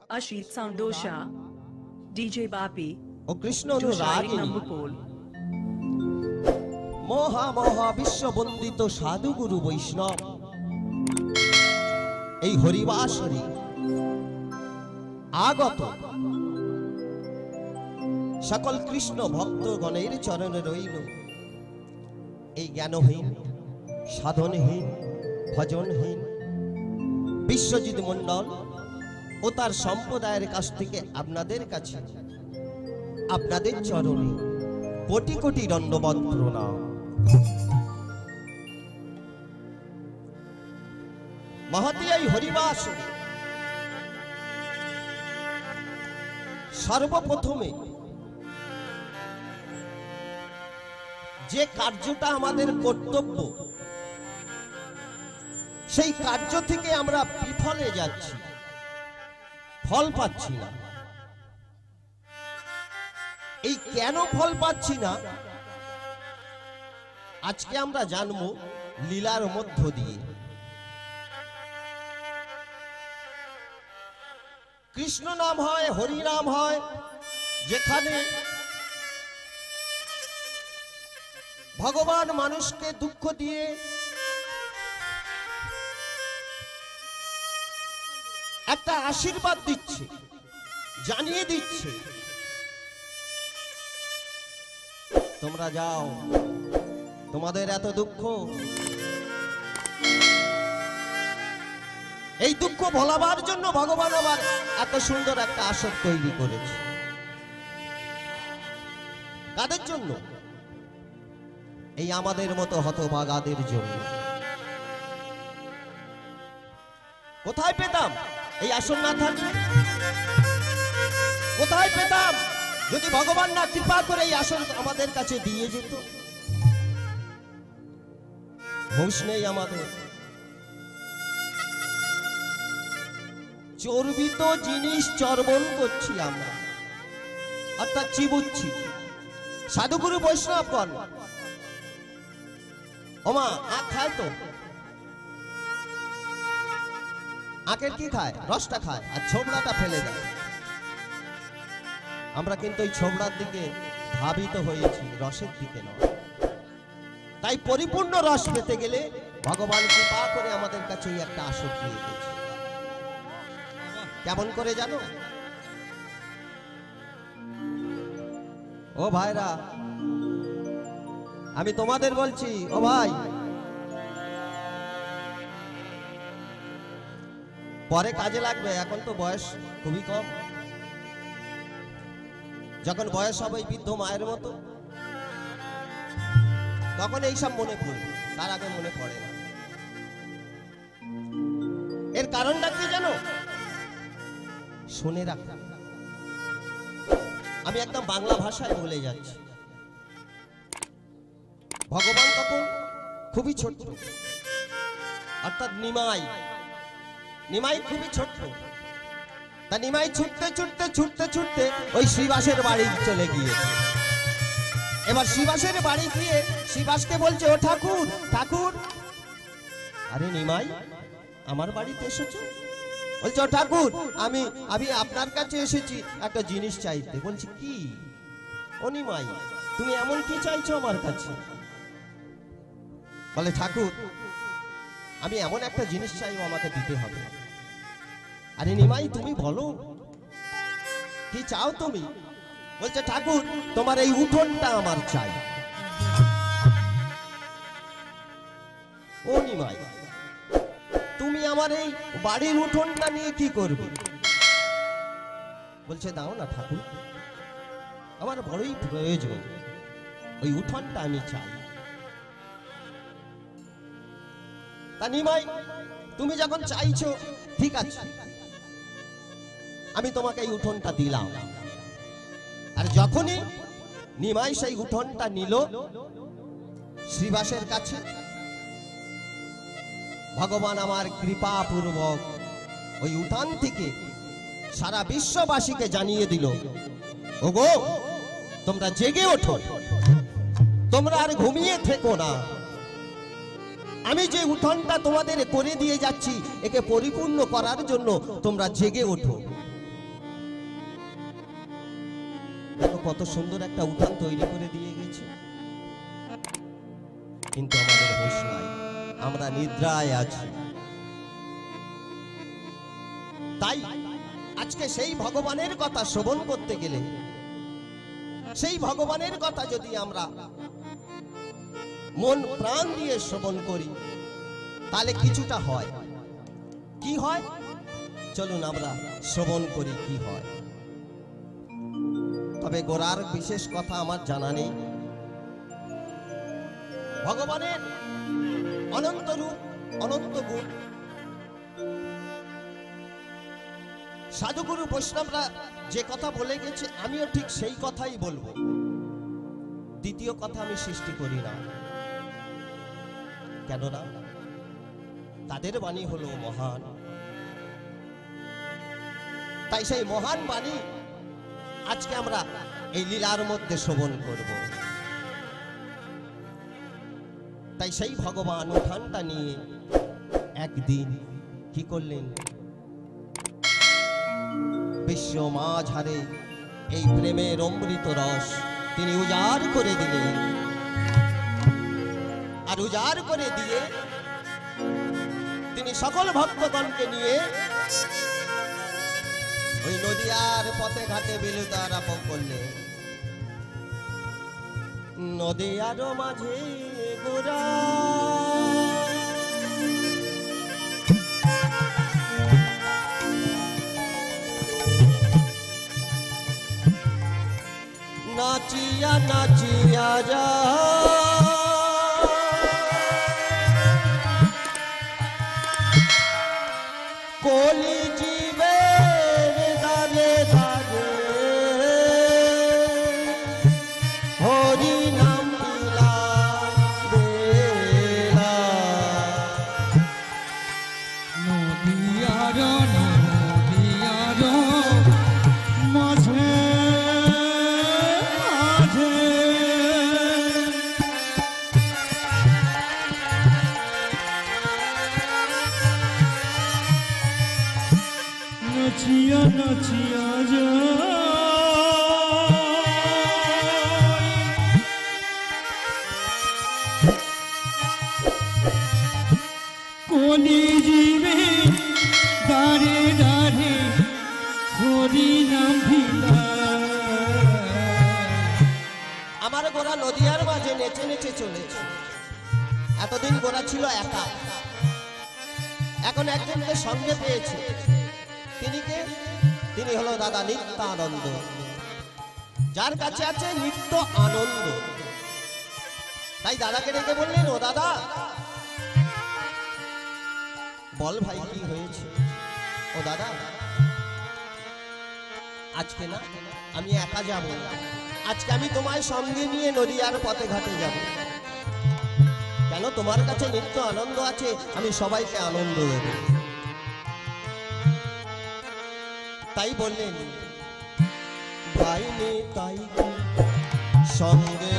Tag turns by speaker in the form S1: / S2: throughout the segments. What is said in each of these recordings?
S1: Ashit Soundosha, DJ Bapi,
S2: ও Krishna
S1: Joshari
S2: অনুরাগিনী
S1: Nambupol,
S2: মহা মহা বিশ্ববন্দিত সাধুগুরু বৈষ্ণব এই হরিবাসরে আগত সকল কৃষ্ণ ভক্তগণের চরণে রইল এই জ্ঞানহীন সাধনহীন ভজনহীন বিশ্বজিৎ মণ্ডল ও তার সম্প্রদায়ের কাছ থেকে আপনাদের কাছে আপনাদের চরণে কোটি কোটি দণ্ডবত প্রণাম। মহতী এই হরিবাসরে সর্বপ্রথমে যে কার্যটা আমাদের কর্তব্য সেই কার্য থেকে আমরা বিফলে যাচ্ছি, ফল পাচ্ছি না। এই কেন ফল পাচ্ছি না আজকে আমরা জানবো লীলার মধ্য দিয়ে। কৃষ্ণ নাম হয়, হরি নাম হয়, যেখানে ভগবান মানুষকে দুঃখ দিয়ে একটা আশীর্বাদ দিচ্ছে, জানিয়ে দিচ্ছে তোমরা যাও, তোমাদের এত দুঃখ, এই দুঃখ ভোলাবার জন্য ভগবান আবার এত সুন্দর একটা আসর তৈরি করেছে। কাদের জন্য? এই আমাদের মতো হতভাগাদের জন্য। কোথায় পেতাম এই আসর না থাকলে? কোথায় পেতাম যদি ভগবান না কৃপা করে এই আসর আমাদের কাছে দিয়ে যেত? হুঁশ নেই আমাদের। চর্বিত জিনিস চর্বণ করছি আমরা, অর্থাৎ চিবুচ্ছি। সাধুগুরু বৈষ্ণবগণ ওমা আখ খায় তো, আখের কি খায়? রসটা খায় আর ছোবড়াটা ফেলে দেয়। আমরা কিন্তু এই ছোবড়ার দিকে ধাবিত হয়েছি, রসের দিকে নয়। তাই পরিপূর্ণ রস পেতে গেলে ভগবান কৃপা করে আমাদের কাছে এই একটা আসর দিয়ে দিয়েছে। কেমন করে জানো? ও ভাইরা, আমি তোমাদের বলছি, ও ভাই, পরে কাজে লাগবে, এখন তো বয়স খুবই কম। যখন বয়স হবে বৃদ্ধ মায়ের মতো, তখন এইসব মনে পড়বে, তার আগে মনে পড়ে না। এর কারণটা কি জানো? শুনে রাখো, আমি একদম বাংলা ভাষায় বলে যাচ্ছি। ভগবান তখন খুবই ছোট, অর্থাৎ নিমাই খুবই ছোট। তা নিমাই ছুটতে ছুটতে ছুটতে ছুটতে ওই শ্রীবাসের বাড়ি চলে গিয়েছে। এবার শ্রীবাসের বাড়ি গিয়ে শ্রীবাসকে বলছে, ও ঠাকুর ঠাকুর। আরে নিমাই, আমার বাড়িতে এসেছো? বলছে, ও ঠাকুর, আমি আপনার কাছে এসেছি একটা জিনিস চাইতে। বলছি, কি? ও নিমাই, তুমি এমন কি চাইছো আমার কাছে? বলে, ঠাকুর, আমি এমন একটা জিনিস চাইবো, আমাকে দিতে হবে। আরে নিমাই, তুমি বলো কি চাও তুমি? বলছে, ঠাকুর, তোমার এই উঠোনটা আমার চাই। ও নিমাই, তুমি আমার এই বাড়ির উঠোনটা নিয়ে কি করবে? বলছে, দাও না ঠাকুর, আমার বড়ই প্রয়োজন, ওই উঠোনটা আমি চাই। তা নিমাই, তুমি যখন চাইছো, ঠিক আছে, আমি তোমাকে এই উঠোনটা দিলাম। আর যখনই নিমাই সেই উঠোনটা নিল শ্রীবাসের কাছে, ভগবান আমার কৃপা পূর্বক ওই উঠান থেকে সারা বিশ্ববাসীকে জানিয়ে দিল, ওগো, তোমরা জেগে ওঠো, তোমরা আর ঘুমিয়ে থেকো না। আমি যে উঠোনটা তোমাদের করে দিয়ে যাচ্ছি, একে পরিপূর্ণ করার জন্য তোমরা জেগে ওঠো। কত সুন্দর একটা উঠান তৈরি করে দিয়ে গেছে, কিন্তু আমাদের হুঁশ নাই, আমরা নিদ্রায় আছি। তাই আজকে সেই ভগবানের কথা শ্রবণ করতে গেলে, সেই ভগবানের কথা যদি আমরা মন প্রাণ দিয়ে শ্রবণ করি তাহলে কিছুটা হয়। কি হয় চলুন আমরা শ্রবণ করি কি হয়। তবে গোরার বিশেষ কথা আমার জানা নেই। ভগবানের অনন্ত রূপ, অনন্ত গুণ, সাধুগুরু বৈষ্ণবরা যে কথা বলে গেছে আমিও ঠিক সেই কথাই বলবো। দ্বিতীয় কথা আমি সৃষ্টি করি না, কেননা তাদের বাণী হলো মহান। তাই সেই মহান বাণী আজকে আমরা এই লীলার মধ্যে শ্রবণ করব। তাই সেই ভগবান উঠানটা নিয়ে একদিন কি করলেন, বিশ্ব মাঝারে এই প্রেমের অমৃত রস তিনি উজাড় করে দিলেন। আর উজাড় করে দিয়ে তিনি সকল ভক্তগণকে নিয়ে ওই নদিয়ার পথে ঘাটে বিলুত আরম্ভ করলেন। নদিয়ার মাঝে গোরা নাচিয়া নাচিয়া যা কলি জীবের দারে দারে হরি নাম লীলা বেলা।
S3: নদিয়ার মাঝে নাচিয়া নাচিয়া কোনি জীবে দারে দারে হরি নাম ভিলা।
S2: আমার গোরা নদিয়ার মাঝে নেচে নেচে চলেছে। এতদিন গোরা ছিল একা, এখন একজনকে সঙ্গে পেয়েছে। তিনি কে? তিনি হলো দাদা নিত্যানন্দ, যার কাছে আছে নিত্য আনন্দ। তাই দাদাকে ডেকে বললেন, ও দাদা বল ভাই কি হয়েছে? ও দাদা আজকে না আমি একা যাব, আজকে আমি তোমায় সঙ্গে নিয়ে নদিয়ার পথে ঘাটে যাব। কেন? তোমার কাছে নিত্য আনন্দ আছে, আমি সবাইকে আনন্দ দেব। তাই বললেন, ভাই নে তাই সঙ্গে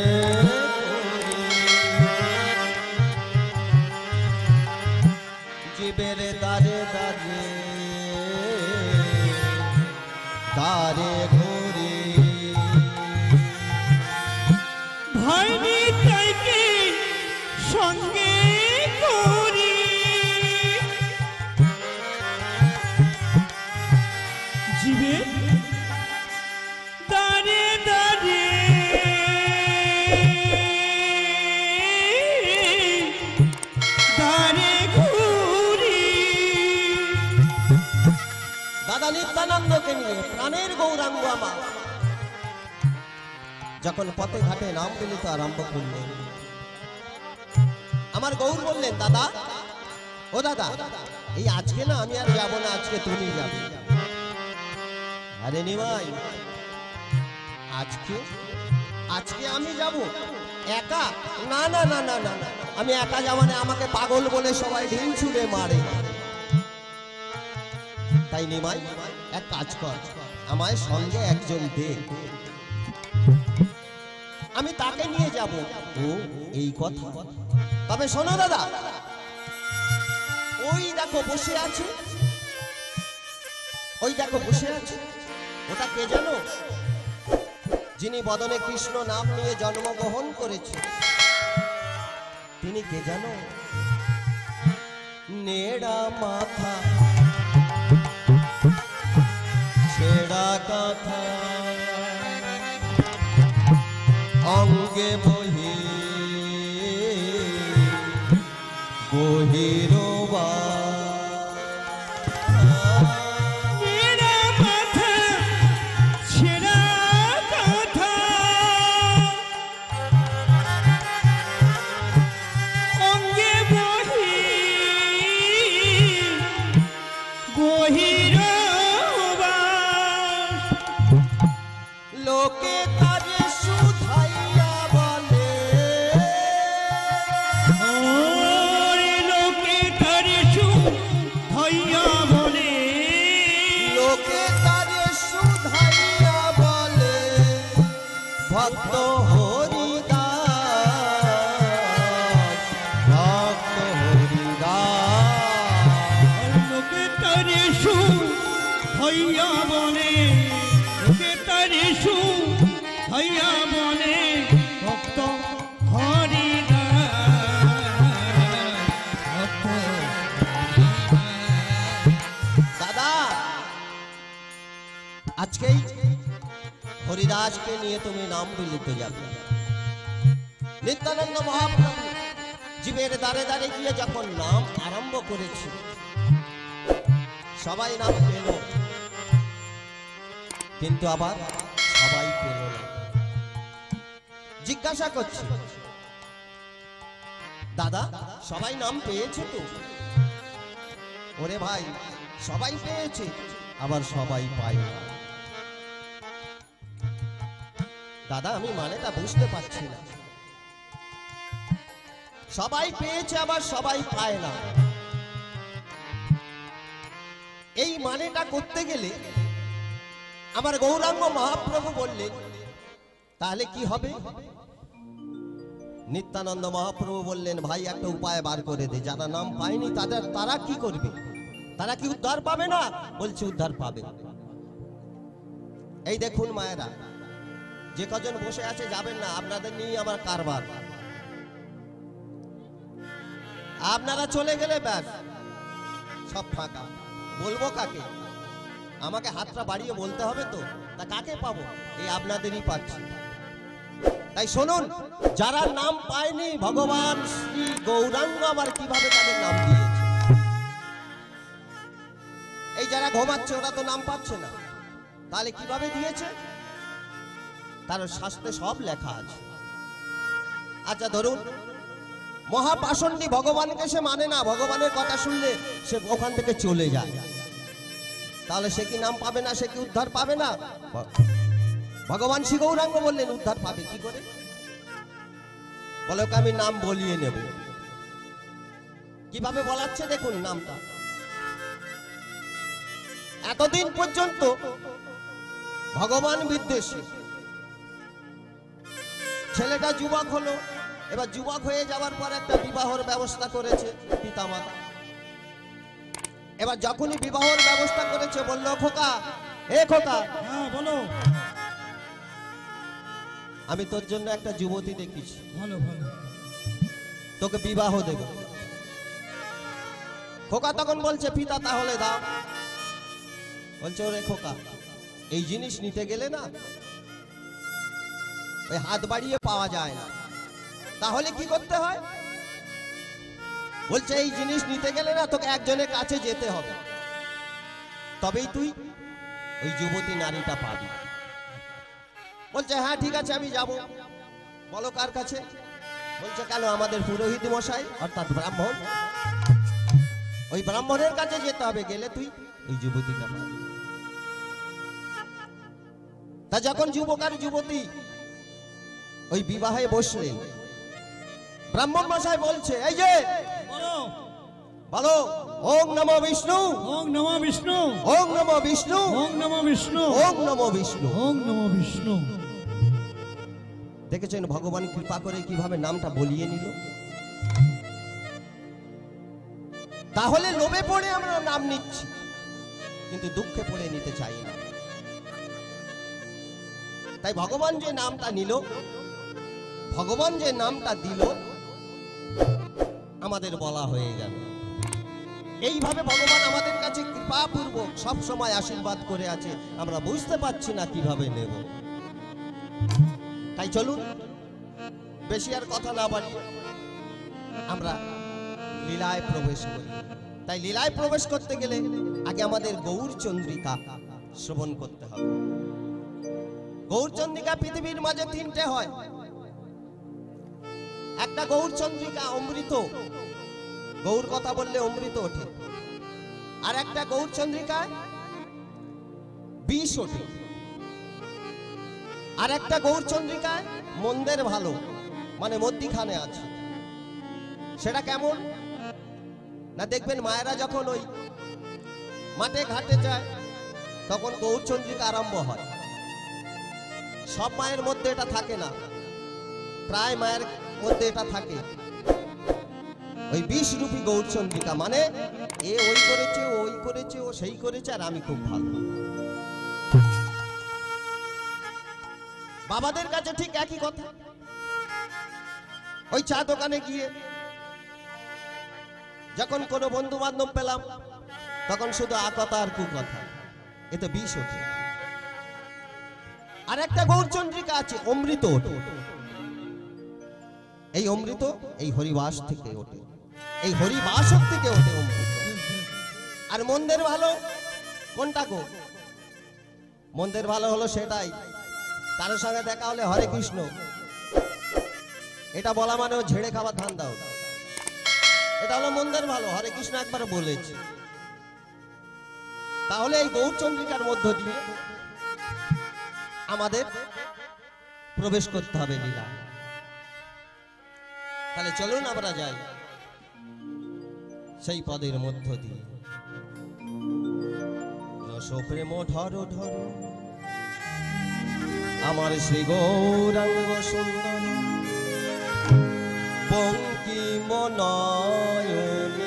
S2: জীবের দারে দারে দারে ঘুরে
S3: ভাই তাইকে সঙ্গে করি জীবে দারে দারে দারে ঘুরি।
S2: দাদা নিত্যানন্দকে নিয়ে প্রাণের গৌরাঙ্গ আমার যখন পথে ঘাটে নাম বিলিত আরম্ভ করলেন, আমার গৌর বললেন, দাদা ও দাদা এই আজকে না আমি আর যাবো না, আজকে তুমি যাবে। আরে নিমাই, আজকে আজকে আমি যাব একা? না না না না না, আমি একা যাবো না, আমাকে পাগল বলে সবাই ঢিল ছুঁড়ে মারে। তাই নিমাই এক কাজ কর, আমায় সঙ্গে একজন দে, আমি তাকে নিয়ে যাব। ও এই কথা? তবে শোনো দাদা, ওই দেখো বসে আছে, ওই দেখো বসে আছে, ওটা কে জানো? যিনি বদনে কৃষ্ণ নাম নিয়ে জন্মগ্রহণ করেছে তিনি কে জানো? নেড়া মাথা ছেড়া কাঁথা অঙ্গে বহি বহিরবা
S3: মেরা মাথা ছেঁড়া কাঁথা অঙ্গে বহি বহিরবাস
S2: লোকে তারে সুধাইয়া বলে
S3: ওরে লোকে তারে সুধাইয়া বলে
S2: লোকে তারে সুধাইয়া বলে ভক্ত হরিদাস ভক্ত হরিদাস
S3: লোকে তারে সুধাইয়া বলে লোকে তারে সুধাইয়া বলে ভক্ত হরিদাস ভক্ত
S2: দাদা আজকেই হরিদাসকে নিয়ে তুমি নাম বিলিতে যাবে। নিত্যানন্দ মহাপ্রভু জীবের দ্বারে দ্বারে গিয়ে যখন নাম আরম্ভ করেছে সবাই নাম পেল, কিন্তু আবার সবাই পেল না। জিজ্ঞাসা করছি দাদা সবাই নাম পেয়েছে তো? ওরে ভাই সবাই পেয়েছে আবার সবাই পায় না। দাদা আমি মানেটা বুঝতে পারছি না। সবাই পেয়েছে আবার সবাই পায় না, এই মানেটা করতে গেলে আমার গৌরাঙ্গ মহাপ্রভু বললেন তাহলে কি হবে? নিত্যানন্দ মহাপ্রভু বললেন ভাই একটা উপায় বার করে দে, যারা নাম পায়নি তারা কি করবে? তারা কি উদ্ধার পাবে না? বলছে উদ্ধার পাবে। এই দেখুন মায়েরা, যে কজন বসে আছে যাবেন না, আপনাদের নিয়ে আমার কারবার। আপনারা চলে গেলে ব্যাস সব ফাঁকা। বলবো কাকে? আমাকে হাতটা বাড়িয়ে বলতে হবে তো, তা কাকে পাবো? এই আপনাদেরই পাচ্ছি। তাই শুনুন, যারা নাম পায়নি ভগবান শ্রী গৌরাঙ্গ আবার কিভাবে তাদের নাম দিয়েছে। এই যারা ঘুমাচ্ছে ওরা তো নাম পাচ্ছে না, তাহলে কিভাবে দিয়েছে? তার শাস্ত্রে সব লেখা আছে। আচ্ছা ধরুন মহাপাষণ্ডী ভগবানকে সে মানে না, ভগবানের কথা শুনলে সে ওখান থেকে চলে যায়, তাহলে সে কি নাম পাবে না? সে কি উদ্ধার পাবে না? ভগবান শ্রী গৌরাঙ্গ বললেন উদ্ধার পাবে কি করে? বলো আমি নাম বলিয়ে নেব। কিভাবে বলাচ্ছে দেখুন নামটা। এতদিন পর্যন্ত ভগবান বিদ্বেষী, ছেলেটা যুবক হলো, এবার যুবক হয়ে যাওয়ার পর একটা বিবাহর ব্যবস্থা করেছে পিতামাতা। এবার যখনই বিবাহর ব্যবস্থা করেছে বলল খোকা, এ খোকা,
S3: হ্যাঁ বলো।
S2: আমি তোর জন্য একটা যুবতী দেখেছি,
S3: ভালো ভালো।
S2: তোকে বিবাহ দেব। খোকা তখন বলছে পিতা তাহলে দাও। বলছে ওরে খোকা, এই জিনিস নিতে গেলে না ওই হাত বাড়িয়ে পাওয়া যায় না, তাহলে কি করতে হয়? বলছে এই জিনিস নিতে গেলে না তোকে একজনের কাছে যেতে হবে, তবেই তুই ওই যুবতী নারীটা পাবি। বলছে হ্যাঁ ঠিক আছে আমি যাব। বলো কার কাছে? বলছে কেন আমাদের পুরোহিত মশাই অর্থাৎ ব্রাহ্মণ, ওই ব্রাহ্মণের কাছে যেতে হবে, গেলে তুই ওই যুবতীটা পাবি। তা যখন যুবক আর যুবতী ওই বিবাহে বসলেন, ব্রাহ্মণ মশাই বলছে এই যে
S3: বলো
S2: বলো ওং নমো বিষ্ণু,
S3: ওং নমো বিষ্ণু,
S2: ওং নমো বিষ্ণু,
S3: ওং নমো বিষ্ণু,
S2: ওং নমো বিষ্ণু।
S3: ওং নমো বিষ্ণু।
S2: দেখেছেন ভগবান কৃপা করে কিভাবে নামটা বলিয়ে নিল। তাহলে লোভে পড়ে আমরা নাম নিচ্ছি, কিন্তু দুঃখে পড়ে নিতে চাই না। তাই ভগবান যে নামটা নিল, ভগবান যে নামটা দিল, আমাদের বলা হয়ে গেল। এইভাবে ভগবান আমাদের কাছে কৃপাপূর্বক সব সময় আশীর্বাদ করে আছে, আমরা বুঝতে পারছি না কিভাবে নেব। তাই চলুন বেশি আর কথা না বাড়িয়ে আমরা লীলায় প্রবেশ করি। তাই লীলায় প্রবেশ করতে গেলে আগে আমাদের গৌর চন্দ্রিকা শ্রবণ করতে হবে। গৌর চন্দ্রিকা পৃথিবীর মাঝে তিনটে হয়। একটা গৌর চন্দ্রিকা অমৃত, গৌর কথা বললে অমৃত ওঠে। আর একটা গৌর চন্দ্রিকায় বিষ ওঠে। আর একটা গৌর চন্দ্রিকায় মন্দের ভালো, মানে মধ্যিখানে আছে। সেটা কেমন না, দেখবেন মায়েরা যখন ওই মাঠে ঘাটে যায় তখন গৌর চন্দ্রিকা আরম্ভ হয়। সব মায়ের মধ্যে এটা থাকে না, প্রায় মায়ের মধ্যে এটা থাকে। ওই 20 রূপী গৌর চন্দ্রিকা, মানে এ ওই করেছে, ওই করেছে, ও সেই করেছে, আর আমি খুব ভালো। বাবাদের কাছে ঠিক একই কথা। ওই চা দোকানে গিয়ে যখন কোনো বন্ধু বান্ধব পেলাম তখন শুধু আ কথা আর কু কথা, এতে বিষ ওঠে। আর একটা গৌর চন্দ্রিকা আছে অমৃত ওঠে। এই অমৃত এই হরিবাস থেকে ওঠে, এই হরিবাস থেকে ওঠে অমৃত। আর মন্দের ভালো কোনটা গো? মন্দের ভালো হলো সেটাই, কারোর সঙ্গে দেখা হলে হরে কৃষ্ণ এটা বলা মানে ও ঝেড়ে খাবার ধান দাও, এটা হলো মন্দের ভালো। হরে কৃষ্ণ একবার বলেছে। তাহলে এই গৌর চন্দ্রিকার মধ্য দিয়ে আমাদের প্রবেশ করতে হবে লীলা। তাহলে চলুন আমরা যাই সেই পদের মধ্য দিয়ে। রস প্রেম ঢরো ঢরো আমার শ্রী গৌরাঙ্গ সুন্দর, বঙ্কিম নয়নে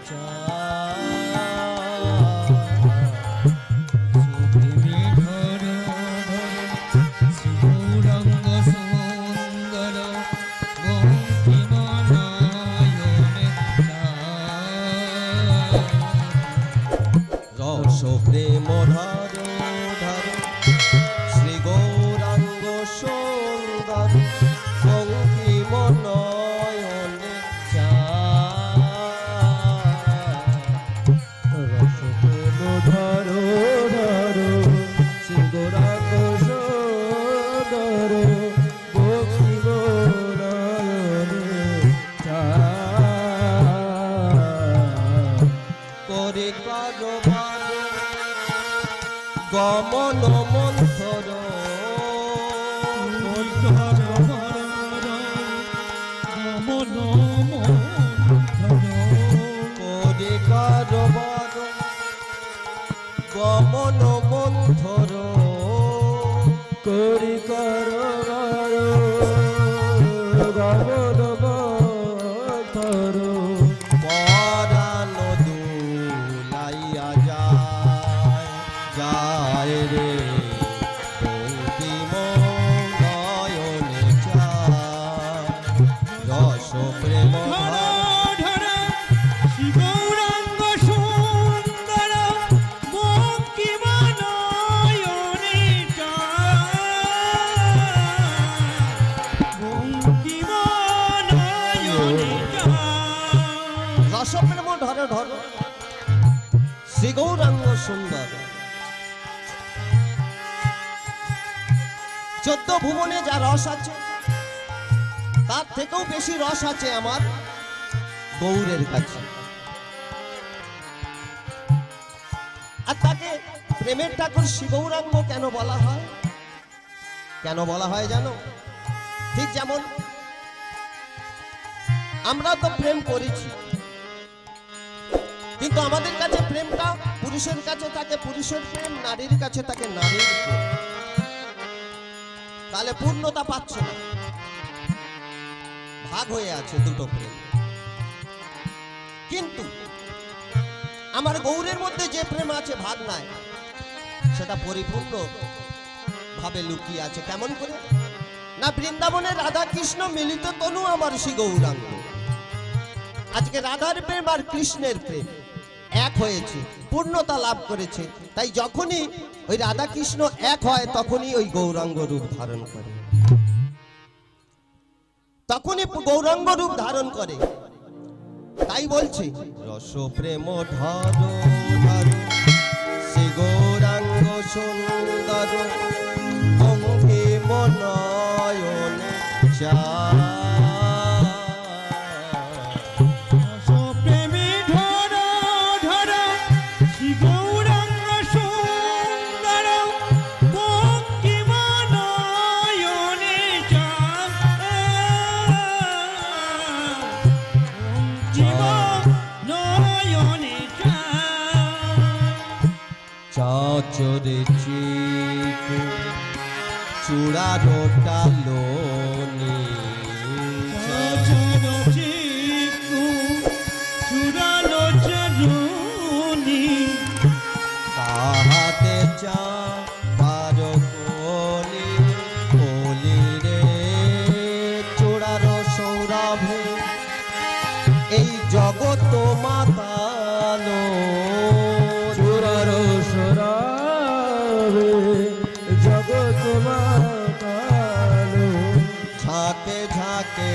S2: রস প্রেম ধরো ধরো শ্রী গৌরাঙ্গ সুন্দর, বঙ্কিম নয়নে রস প্রেম ধরো ধরো শ্রী গৌরাঙ্গ সুন্দর, বঙ্কিম নয়নে করে গমন মন্থর করে কারবার গমন মন্থর করে কারবার গমন মন্থর পরানো দুলাইয়া যায় যায় রে বঙ্কিম নয়নে যায় রস প্রেম রসপ্রেম ধরে ধরো শ্রী গৌরাঙ্গ সুন্দর। 14 ভুবনে যা রস আছে তার থেকেও বেশি রস আছে আমার গৌরের কাছে। আর তাকে প্রেমের ঠাকুর শ্রী গৌরাঙ্গ কেন বলা হয়? কেন বলা হয় জানো? ঠিক যেমন আমরা তো প্রেম করেছি, কিন্তু আমাদের কাছে প্রেমটা পুরুষের কাছে থাকে পুরুষের প্রেম, নারীর কাছে থাকে নারীর প্রেম। তাহলে পূর্ণতা পাচ্ছে না, ভাগ হয়ে আছে দুটো প্রেম। কিন্তু আমার গৌরের মধ্যে যে প্রেম আছে ভাগ নাই, সেটা পরিপূর্ণ ভাবে লুকিয়ে আছে। কেমন করে? না বৃন্দাবনে রাধা কৃষ্ণ মিলিত তনু আমার শ্রী গৌরাঙ্গ। আজকে রাধার প্রেম আর কৃষ্ণের প্রেম এক হয়েছে, পূর্ণতা লাভ করেছে। তাই যখনই ওই রাধা কৃষ্ণ এক হয় তখনই ওই গৌরাঙ্গ রূপ ধারণ করে, তখনই গৌরাঙ্গ রূপ ধারণ করে। তাই বলছি রস প্রেম ধরো ধরো শ্রী গৌরাঙ্গ সুন্দর অঙ্গে মনয়নে চা। চাচরে চিকু চূড়ারো টালোনি,
S3: চাচর চিকু চূড়ালো চরুনি,
S2: তাহাতে চা পারো কলি কলি রে চূড়ারো সৌরভে এই জগৎ মাতালো।
S4: জগৎ মাতালো
S2: ঝাঁকে ঝাঁকে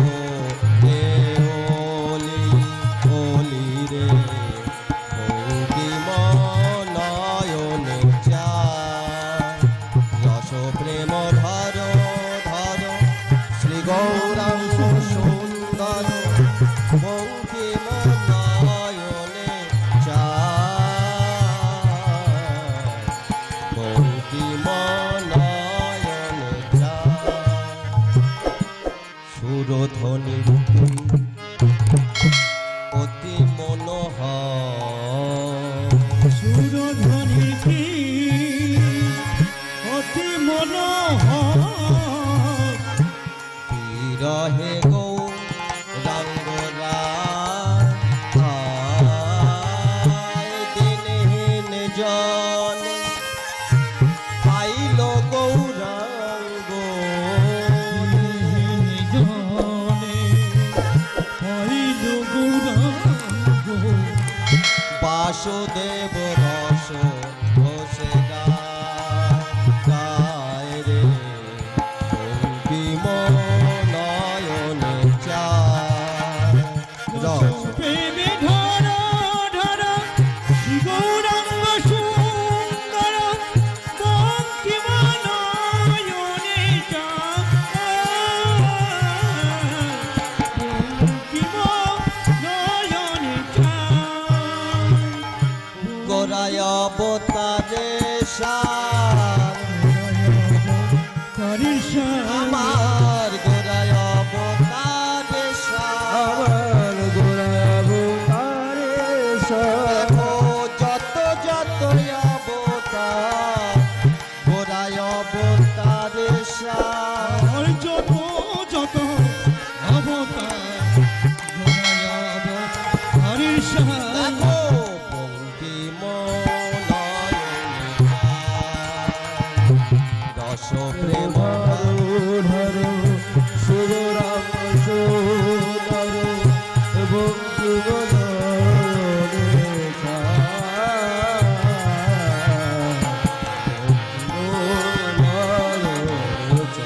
S2: ওলি ওলি রে নয়নে চা। রস প্রেম ধর ধর শ্রী গৌরাঙ্গ সুন্দর বঙ্কিম নয়নে চা। বঙ্কিম নয়নে চা। সুরধ্বনি অতি মনোহর,
S3: সুরধ্বনি কি অতি মনোহর,
S2: বিরহে গৌরাঙ্গ দিনহীন জন পাইল গৌরাঙ্গ
S3: পাইল গৌরাঙ্গ।
S2: বাসুদেব রস ঘোষে গায় রে বঙ্কিম নয়নে চা। রস
S3: প্রেমে ধরা ধরা শ্রী গৌরাঙ্গ সুন্দর বঙ্কিম নয়নে চা। বঙ্কিম নয়নে চা।
S2: গোরায় অবতারে সার আমার গোরায় অবতারে সার।
S4: আমার গোড়াবো তারে
S2: দেখো যত যত অবতার গোরায় অবতারে সার।
S3: আর যত যত অবতার হরির সার।
S2: দেখো বঙ্কিম নয়নে চা। রস প্রেম
S4: ধর সুরাম সুন্দর বঙ্কিম নয়নে চা। নয়নে চা।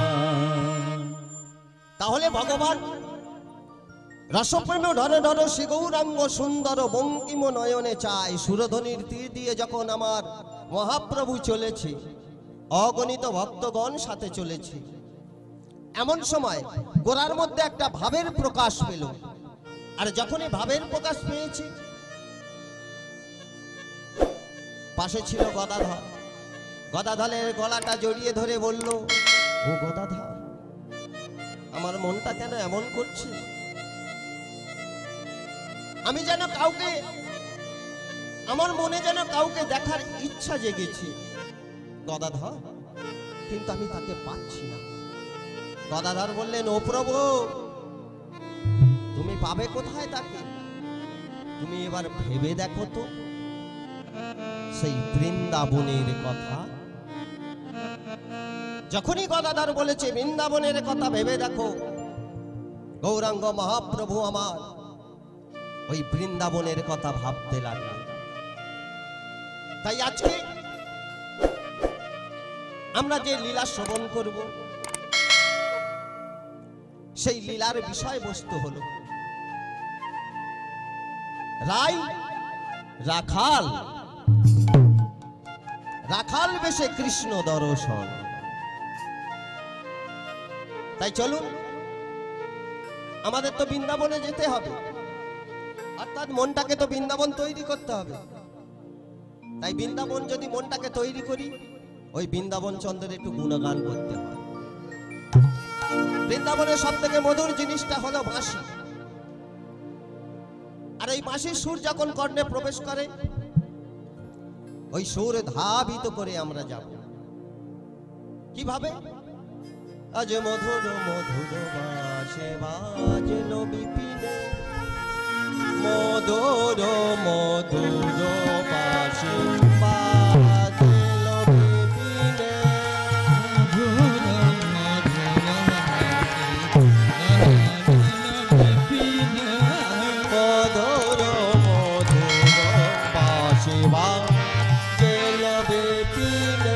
S2: তাহলে ভগবান রসপ্রেম ধরে ধর শ্রী গৌরাঙ্গ সুন্দর বঙ্কিম নয়নে চায়। সুরধ্বনির তীর দিয়ে যখন আমার মহাপ্রভু চলেছে, অগণিত ভক্তগণ সাথে চলেছে, এমন সময় গোরার মধ্যে একটা ভাবের প্রকাশ পেল। আর যখনই ভাবের প্রকাশ পেয়েছি, পাশে ছিল গদাধর। গদাধরের গলাটা জড়িয়ে ধরে বলল, ও গদাধর, আমার মনটা কেন এমন করছে? আমি যেন কাউকে, আমার মনে যেন কাউকে দেখার ইচ্ছা জেগেছে গদাধর, কিন্তু আমি তাকে পাচ্ছি না। গদাধর বললেন, ও প্রভু, তুমি পাবে কোথায় তাকে? তুমি এবার ভেবে দেখো তো সেই বৃন্দাবনের কথা। যখনই গদাধর বলেছে বৃন্দাবনের কথা ভেবে দেখো, গৌরাঙ্গ মহাপ্রভু আমার ওই বৃন্দাবনের কথা ভাবতে লাগলেন। তাই আজকে আমরা যে লীলা শ্রবণ করব, সেই লীলার বিষয়বস্তু হলো রাই রাখাল, রাখাল বেশে কৃষ্ণ দর্শন। তাই চলুন, আমাদের তো বৃন্দাবনে যেতে হবে, অর্থাৎ মনটাকে তো বৃন্দাবন তৈরি করতে হবে। তাই বৃন্দাবন যদি মনটাকে তৈরি করি, ওই বৃন্দাবন চন্দ্রের একটু গুণগান করতে হয়। বৃন্দাবনের সব থেকে মধুর জিনিসটা হলো বাঁশি। আর এই বাঁশির সুর যখন কর্ণে প্রবেশ করে, ওই সুর ধাবিত করে আমরা যাব। কিভাবে? আজ মধুর মধুর বাঁশে বাজলো বিপিনে, মধুর মধুর বাঁশে বাজলো বিপিনে, মধুর মধুর বাঁশে বাজলো বিপিনে,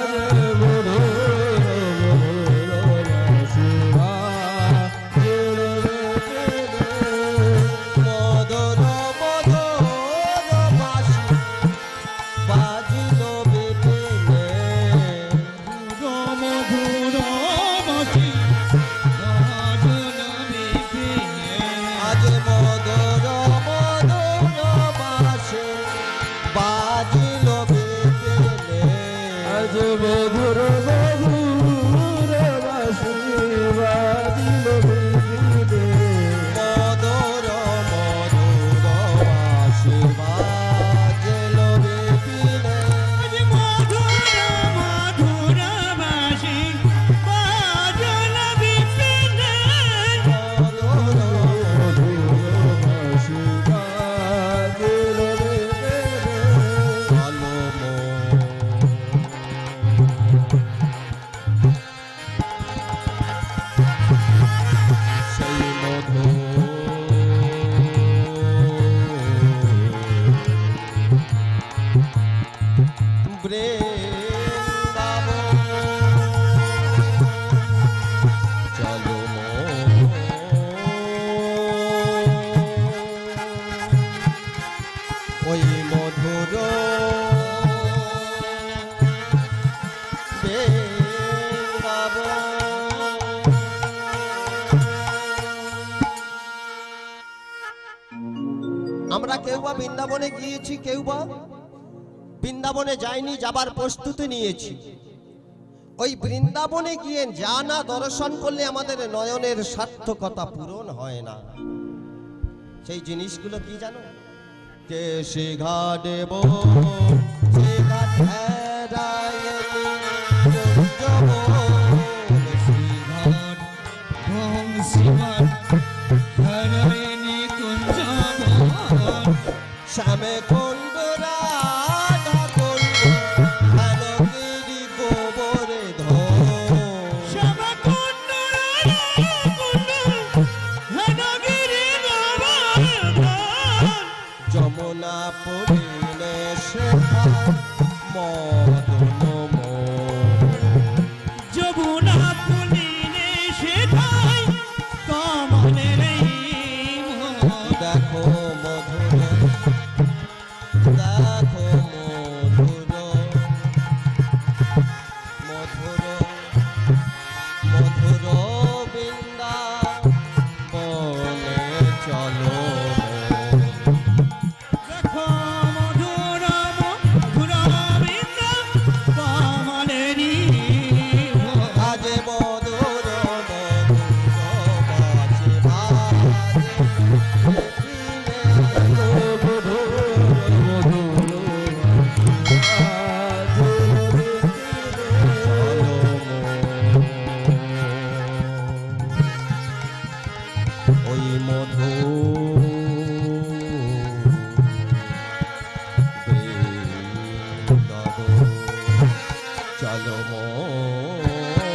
S2: ওই মধুর আমরা কেউ বা বৃন্দাবনে গিয়েছি, কেউ বা বৃন্দাবনে যাইনি, যাবার প্রস্তুতি নিয়েছি। ওই বৃন্দাবনে গিয়ে যা না দর্শন করলে আমাদের নয়নের সার্থকতা পূরণ হয় না। সেই জিনিসগুলো কি জানো? কে সে ঘাটে সে ঘাট শ্যামে কুণ্ড রাধা কুণ্ড হেনগিরি গোবরে যমুনা পড়িলে শেখা মদন
S3: যমুনা পুলিনে সেটাই কমলের
S2: দেখো মধুর, দেখো মধুর মধুর মধুর বৃন্দাবনে চলো।
S3: দেখো মধুর মধুর বৃন্দা কমলেরি
S2: আজ মধুর মধুর বাজে ওই মধু চলো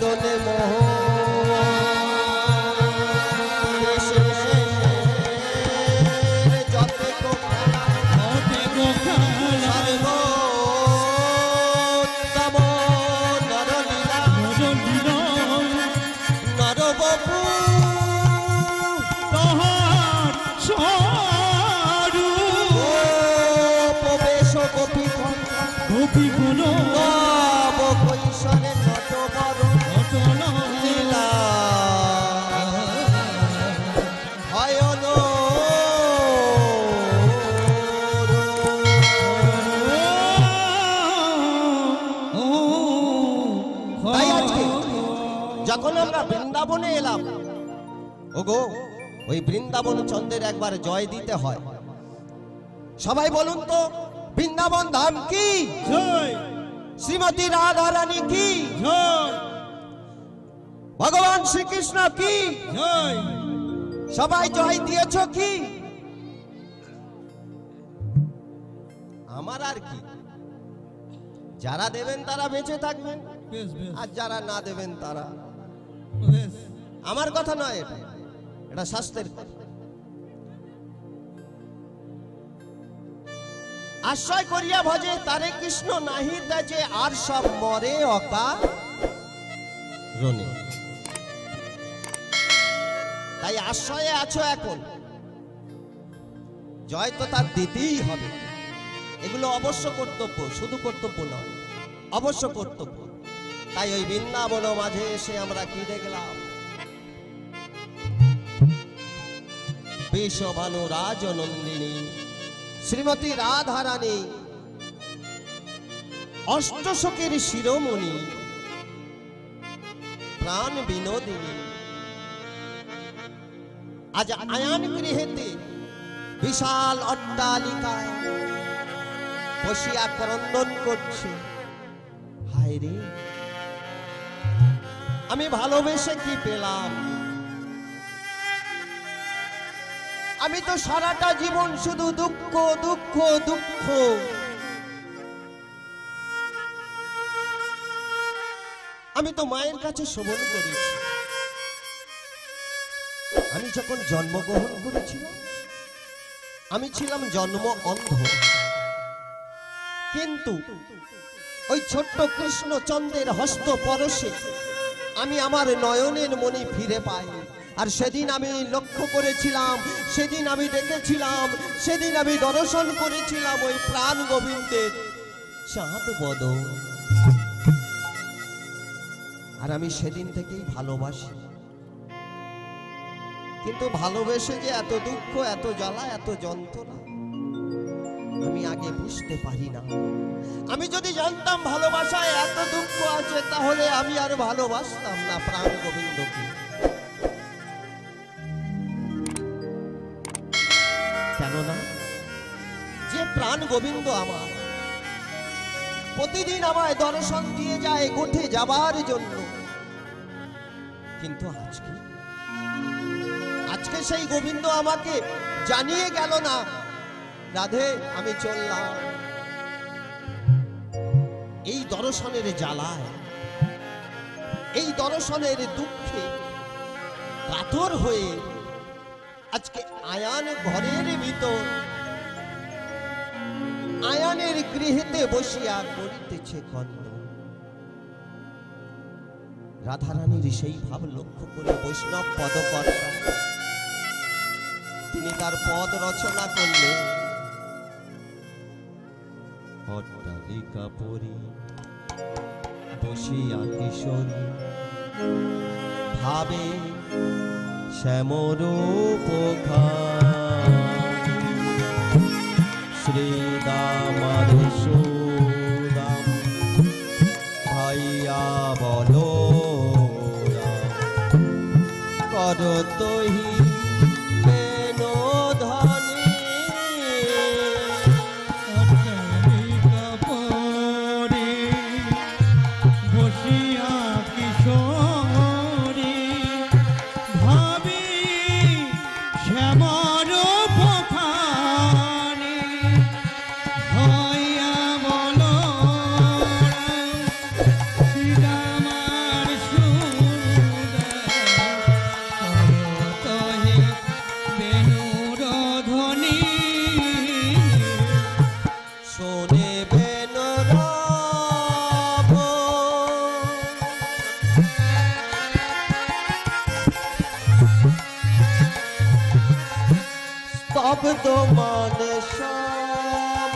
S2: মদনে মোহ যখন আমরা বৃন্দাবনে এলাম, ওগো ওই বৃন্দাবন চন্দ্রের একবার জয় দিতে হয়। সবাই বলুন তো, বৃন্দাবন ধাম কি
S3: জয়,
S2: শ্রীমতী রাধা রানী কি
S3: জয়,
S2: ভগবান শ্রীকৃষ্ণ কি
S3: জয়।
S2: সবাই জয় দিয়েছ কি? আমার আর কি, যারা দেবেন তারা বেঁচে থাকবেন,
S3: বেশ বেশ
S2: আর যারা না দেবেন তারা।
S3: বেশ।
S2: আমার কথা নয়, এটা এটা শাস্ত্রের কথা। আশ্রয় করিয়া ভজে তারে কৃষ্ণ নাহি যে আর সব মরে অকারণে। তাই আশ্রয়ে আছো এখন, জয় তো তার দিতেই হবে। এগুলো অবশ্য কর্তব্য, শুধু কর্তব্য নয়, অবশ্য কর্তব্য। তাই ওই বৃন্দাবন মাঝে এসে আমরা কি দেখলাম? বিশ্বভানু রাজনন্দিনী শ্রীমতী রাধা রানী, অষ্টশোকের শিরোমণি, প্রাণ বিনোদিনী। আজ আয়ান গৃহেতে বিশাল অট্টালিকায় বসিয়া ক্রন্দন করছে। হায় রে, আমি ভালোবেসে কি পেলাম? আমি তো সারাটা জীবন শুধু দুঃখ দুঃখ দুঃখ। আমি তো মায়ের কাছে শ্রবণ করেছি, আমি যখন জন্মগ্রহণ করেছিলাম আমি ছিলাম জন্ম অন্ধ, কিন্তু ওই ছোট্ট কৃষ্ণচন্দ্রের হস্ত পরশে আমি আমার নয়নের মণি ফিরে পাই। আর সেদিন আমি লক্ষ্য করেছিলাম, সেদিন আমি দেখেছিলাম, সেদিন আমি দর্শন করেছিলাম ওই প্রাণ গোবিন্দের চাঁদ বদন। আর আমি সেদিন থেকেই ভালোবাসি, কিন্তু ভালোবেসে যে এত দুঃখ, এত জ্বালা, এত যন্ত্রণা আমি আগে বুঝতে পারি না। আমি যদি জানতাম ভালোবাসায় এত দুঃখ আছে, তাহলে আমি আর ভালোবাসতাম না প্রাণ গোবিন্দকে। কেননা যে প্রাণ গোবিন্দ আমার প্রতিদিন আমায় দর্শন দিয়ে যায় গোঠে যাবার জন্য, কিন্তু আজকে সেই গোবিন্দ আমাকে জানিয়ে গেল না, রাধে আমি চললাম। এই দর্শনের জ্বালায়, এই দর্শনের দুঃখে কাতর হয়ে আজকে আয়ান ঘরের ভিতর, আয়ানের গৃহেতে বসিয়া করিতেছে কন্দন। রাধারানীর সেই ভাব লক্ষ্য করে বৈষ্ণব পদকর্তা তিনি তার পদ রচনা করলেন। অট্টালিকা পরি বসিয়া কিশোরী ভাবে শ্যামরূপ শ্রীদামার সুদাম ভাইয়া বলো করতহি কেন ধনী
S3: অট্টালিকা পরে বসিয়া কিশোরী ভাবি শ্যামা
S2: মানে সব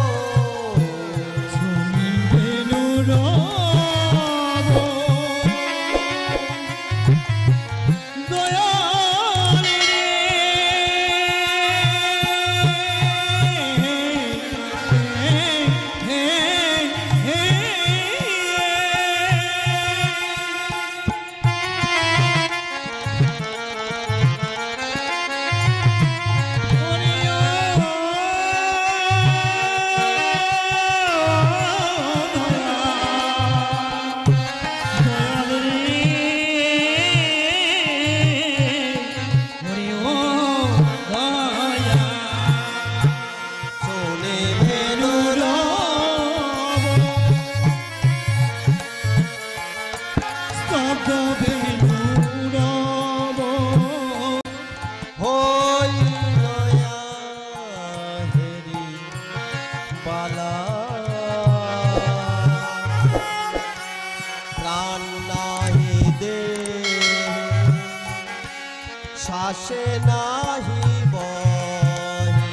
S2: শ্বাসে নাহি বহে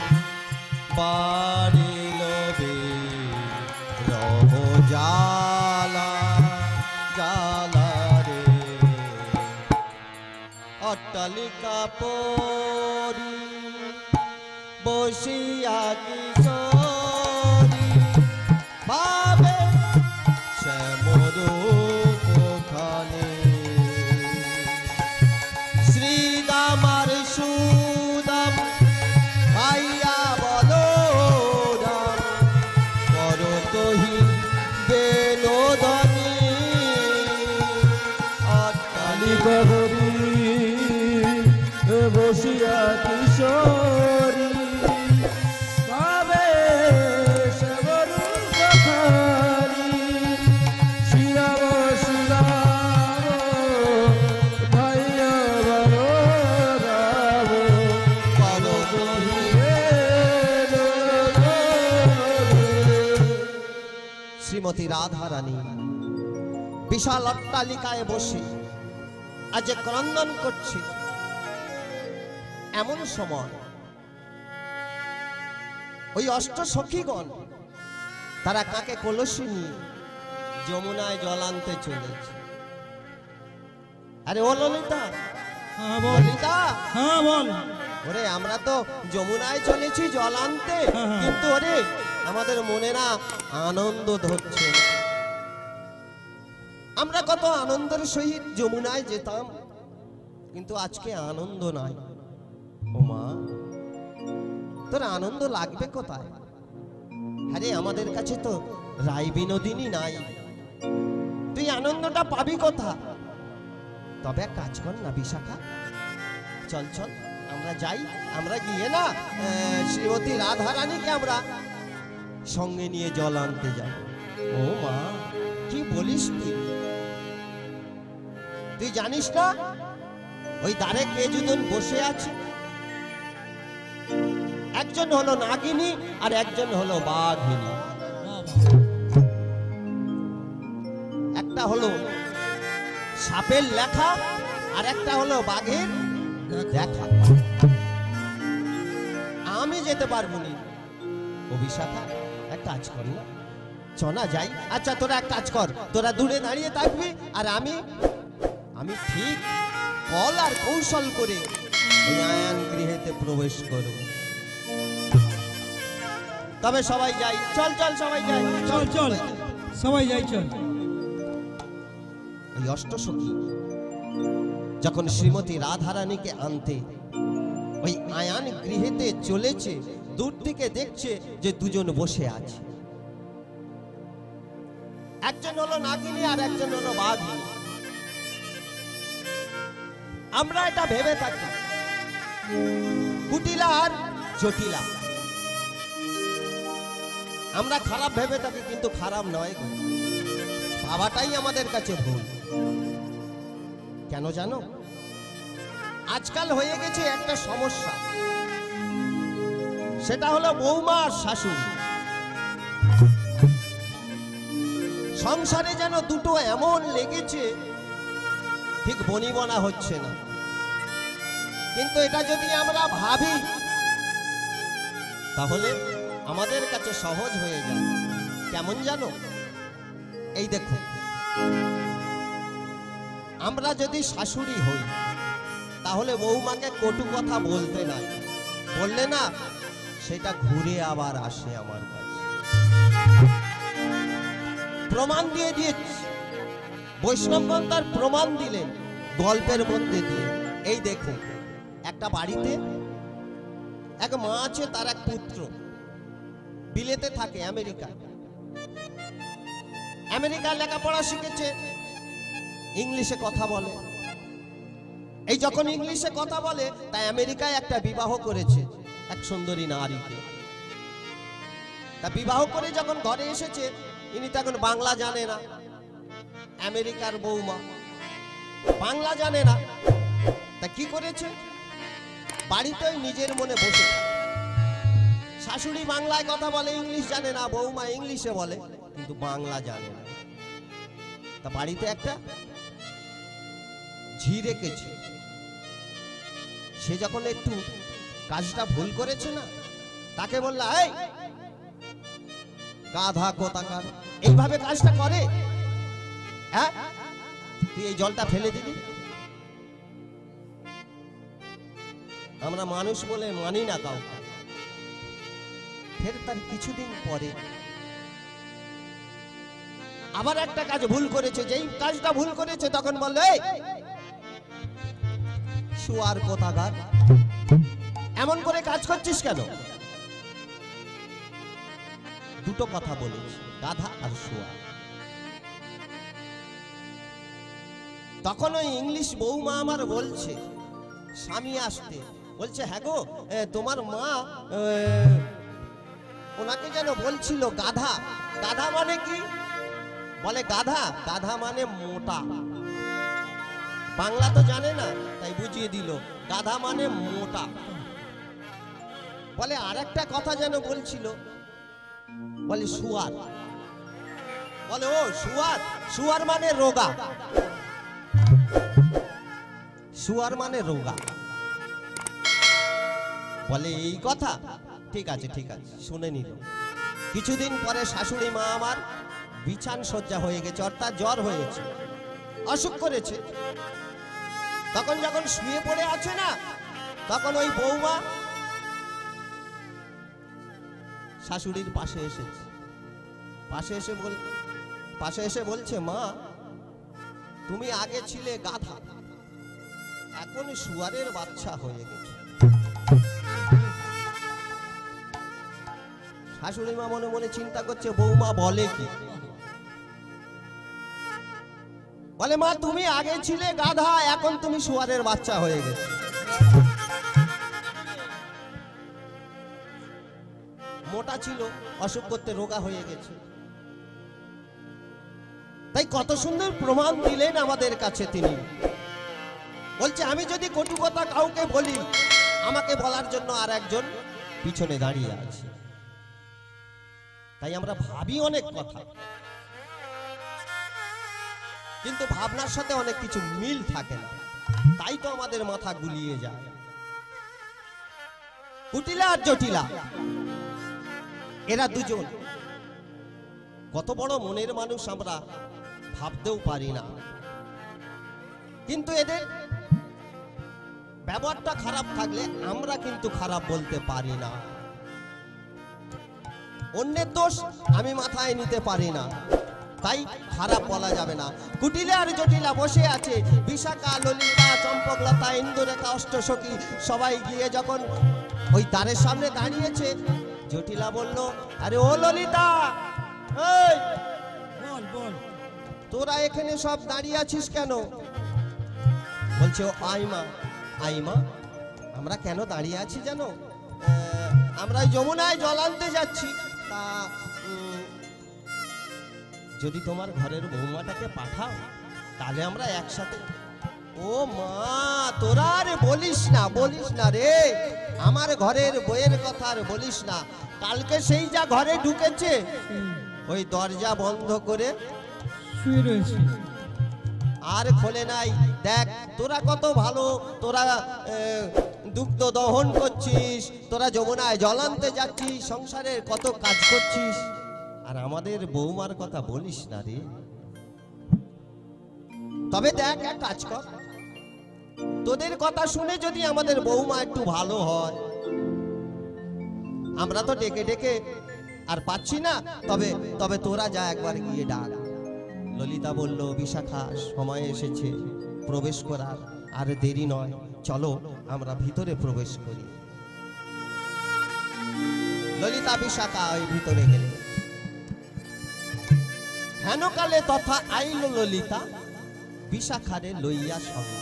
S2: বাড়িল রব জালা জালা রে অট্টালিকা পরি বসিয়া কিশোরী ভাবে শ্যামরূপ খানে শ্রীদামার সুদাম ভাইয়া বলো রাম করতহি বেনোদনী
S4: অট্টালিকা ভরি বসিয়া কিশোরী ভাবে শ্যামরূপ খানি শ্রীরাম শ্রীরাম ভাইয়া বলো রাম
S2: করতহি শ্রীমতী রাধা রানী বিশাল অট্টালিকায় বসে আজ ক্রন্দন করছে। এমন সময় ওই অষ্ট সখীগণ তারা কাকে কলসি নিয়ে যমুনায় জল আনতে চলেছে। আরে ও ললিতা,
S3: হ্যাঁ বল।
S2: ললিতা,
S3: হ্যাঁ বল।
S2: ওরে আমরা তো যমুনায় চলেছি জল আনতে,
S3: হ্যাঁ।
S2: কিন্তু ওরে আমাদের মনে না আনন্দ ধরছে। আমরা কত আনন্দের সহিত যমুনায় যেতাম, কিন্তু আজকে আনন্দ নাই। ও মা, তোর আনন্দ লাগবে কোথায়? আরে আমাদের কাছে তো রায় বিনোদিনী নাই, তুই আনন্দটা পাবি কোথা? তবে এক কাজ কর না বিশাখা, চল চল আমরা যাই, আমরা গিয়ে না শ্রীমতী রাধা রানীকে আমরা সঙ্গে নিয়ে জল আনতে যাব। ও মা, কি বলিস তুই? তুই জানিস না ওই দ্বারে কে দুজন বসে আছে? একজন হলো নাগিনী আর একজন হলো বাঘিনী। একটা হলো সাপের লেখা আর একটা হলো বাঘের দেখা। আমি যেতে পারবো না। ও বিশাখা, এক কাজ কর না, চনা যাই। আচ্ছা তোরা এক কাজ কর, তোরা দূরে দাঁড়িয়ে থাকবি আর আমি ঠিক কল আর কৌশল করে ওই আয়ান গৃহেতে প্রবেশ করব। তবে সবাই যাই, চল চল সবাই যাই,
S3: চল চল সবাই যাই চল।
S2: ওই অষ্টসখী যখন শ্রীমতী রাধারানীকে আনতে ওই আয়ান গৃহেতে চলেছে, দূর থেকে দেখছে যে দুজন বসে আছে। একজন হলো নাগিনী আর একজন হলো বাঘিনী। আমরা এটা ভেবে থাকি কুটিলা আর জটিলা, আমরা খারাপ ভেবে থাকি, কিন্তু খারাপ নয়, ভাবাটাই আমাদের কাছে ভুল। কেন জানো? আজকাল হয়ে গেছে একটা সমস্যা, সেটা হলো বৌমা আর শাশুড়ি। সংসারে যেন দুটো এমন লেগেছে, ঠিক বনিবনা হচ্ছে না। কিন্তু এটা যদি আমরা ভাবি তাহলে আমাদের কাছে সহজ হয়ে যায়। কেমন জানো? এই দেখো, আমরা যদি শাশুড়ি হই তাহলে বৌমাকে কটু কথা বলতে নাই, বললে না সেটা ঘুরে আবার আসে আমার কাছে। প্রমাণ দিয়ে দিয়েছি, বৈষ্ণবগণ তার প্রমাণ দিলেন গল্পের মধ্যে দিয়ে। এই দেখো, একটা বাড়িতে এক মা আছে, তার এক পুত্র বিলেতে থাকে, আমেরিকায় লেখাপড়া শিখেছে, ইংলিশে কথা বলে। এই যখন ইংলিশে কথা বলে, তাই আমেরিকায় একটা বিবাহ করেছে এক সুন্দরী নারীকে। তা বিবাহ করে যখন ঘরে এসেছে, ইনি তখন বাংলা জানে না, আমেরিকার বৌমা বাংলা জানে না। তা কি করেছে, বাড়িতেই নিজের মনে বসে, শাশুড়ি বাংলায় কথা বলে, ইংলিশ জানে না, বৌমা ইংলিশে বলে কিন্তু বাংলা জানে না। তা বাড়িতে একটা ঝি রেখেছে। সে যখন একটু কাজটা ভুল করেছে না, তাকে বলল, এই গাধা কোথাকার, এইভাবে কাজটা করে, হ্যাঁ তুই এই জলটা ফেলে দিবি। আমরা মানুষ বলে মানি না কাউকে। ফের তার কিছুদিন পরে আবার একটা কাজ ভুল করেছে, যেই কাজটা ভুল করেছে তখন বললো, এই শুয়ার কোথাকার, এমন করে কাজ করছিস কেন? দুটো কথা বলেছি, গাধা আর শুয়া। তখন ওই ইংলিশ বৌমা আমার বলছে, স্বামী আসতে বলছে, হ্যাঁ গো তোমার মা ওনাকে যেন বলছিল গাধা। গাধা মানে কি? বলে গাধা, গাধা মানে মোটা। বাংলা তো জানে না, তাই বুঝিয়ে দিল গাধা মানে মোটা। বলে আর একটা কথা যেন বলছিল, বলে শুয়ার। বলে ও শুয়ার, শুয়ার মানে রোগা, শুয়ার মানে রোগা। বলে এই কথা, ঠিক আছে ঠিক আছে, শুনে নিল। কিছুদিন পরে শাশুড়ি মা আমার বিছান সজ্জা হয়ে গেছে, অর্থাৎ জ্বর হয়েছে, অসুখ করেছে। তখন যখন শুয়ে পড়ে আছে না, তখন ওই বৌমা শাশুড়ির পাশে এসেছে, পাশে এসে বলছে, মা তুমি আগে ছিলে গাধা, এখন শুয়ারের বাচ্চা হয়ে গেছে। শাশুড়ি মা মনে মনে চিন্তা করছে, বৌমা বলে কি? বলে মা তুমি আগে ছিলে গাধা, এখন তুমি শুয়ারের বাচ্চা হয়ে গেছে। মোটা ছিল, অসুখ করতে রোগা হয়ে গেছে। তাই কত সুন্দর প্রমাণ দিলেন আমাদের কাছে তিনি। বলছে আমি যদি কটু কথা কাউকে বলি, আমাকে বলার জন্য আর একজন পিছনে দাঁড়িয়ে আছে। তাই আমরা ভাবি অনেক কথা, কিন্তু ভাবনার সাথে অনেক কিছু মিল থাকে না, তাই তো আমাদের মাথা গুলিয়ে যায়। কুটিলা আর জটিলা এরা দুজন কত বড় মনের মানুষ আমরা ভাবতেও পারি না, কিন্তু এদের ব্যবহারটা খারাপ থাকলে আমরা কিন্তু খারাপ বলতে পারি না। অন্যের দোষ আমি মাথায় নিতে পারি না, তাই খারাপ বলা যাবে না। কুটিলা আর জটিলা বসে আছে, বিশাখা, ললিতা, চম্পকলতা, ইন্দুরেখা, অষ্টসখী সবাই গিয়ে যখন ওই দ্বারের সামনে দাঁড়িয়েছে, জটিলা বলল, আরে ও ললিতা, এই
S3: বল বল,
S2: তোরা এখানে সব দাঁড়িয়ে আছিস কেন? বলছে ও আইমা, আইমা আমরা কেন দাঁড়িয়ে আছি জানো? আমরা যমুনায় জল আনতে যাচ্ছি, তা যদি তোমার ঘরের বৌমাটাকে পাঠাও তাহলে আমরা একসাথে। ও মা তোরা আর বলিস না রে, আমার ঘরের বইয়ের কথা আর বলিস না। কালকে সেই যা ঘরে ঢুকেছে, ওই দরজা বন্ধ করে
S3: শুয়ে রয়েছে,
S2: আর খোলে নাই। দেখ তোরা কত ভালো, তোরা দুগ্ধ দহন করছিস, তোরা যমুনায় জল আনতে যাচ্ছিস, সংসারের কত কাজ করছিস, আর আমাদের বৌমার কথা বলিস না রে। তবে দেখ, এক কাজ কর, তোদের কথা শুনে যদি আমাদের বৌমা একটু ভালো হয়, আমরা তো ডেকে ডেকে আর পাচ্ছি না, তবে তবে তোরা যা একবার গিয়ে ডাক। ললিতা বলল, বিশাখা সময় এসেছে প্রবেশ করার, আর দেরি নয়, চলো আমরা ভিতরে প্রবেশ করি। ললিতা বিশাখা ওই ভিতরে গেলে। হেনকালে তথা আইল ললিতা বিশাখারে লইয়া সঙ্গে।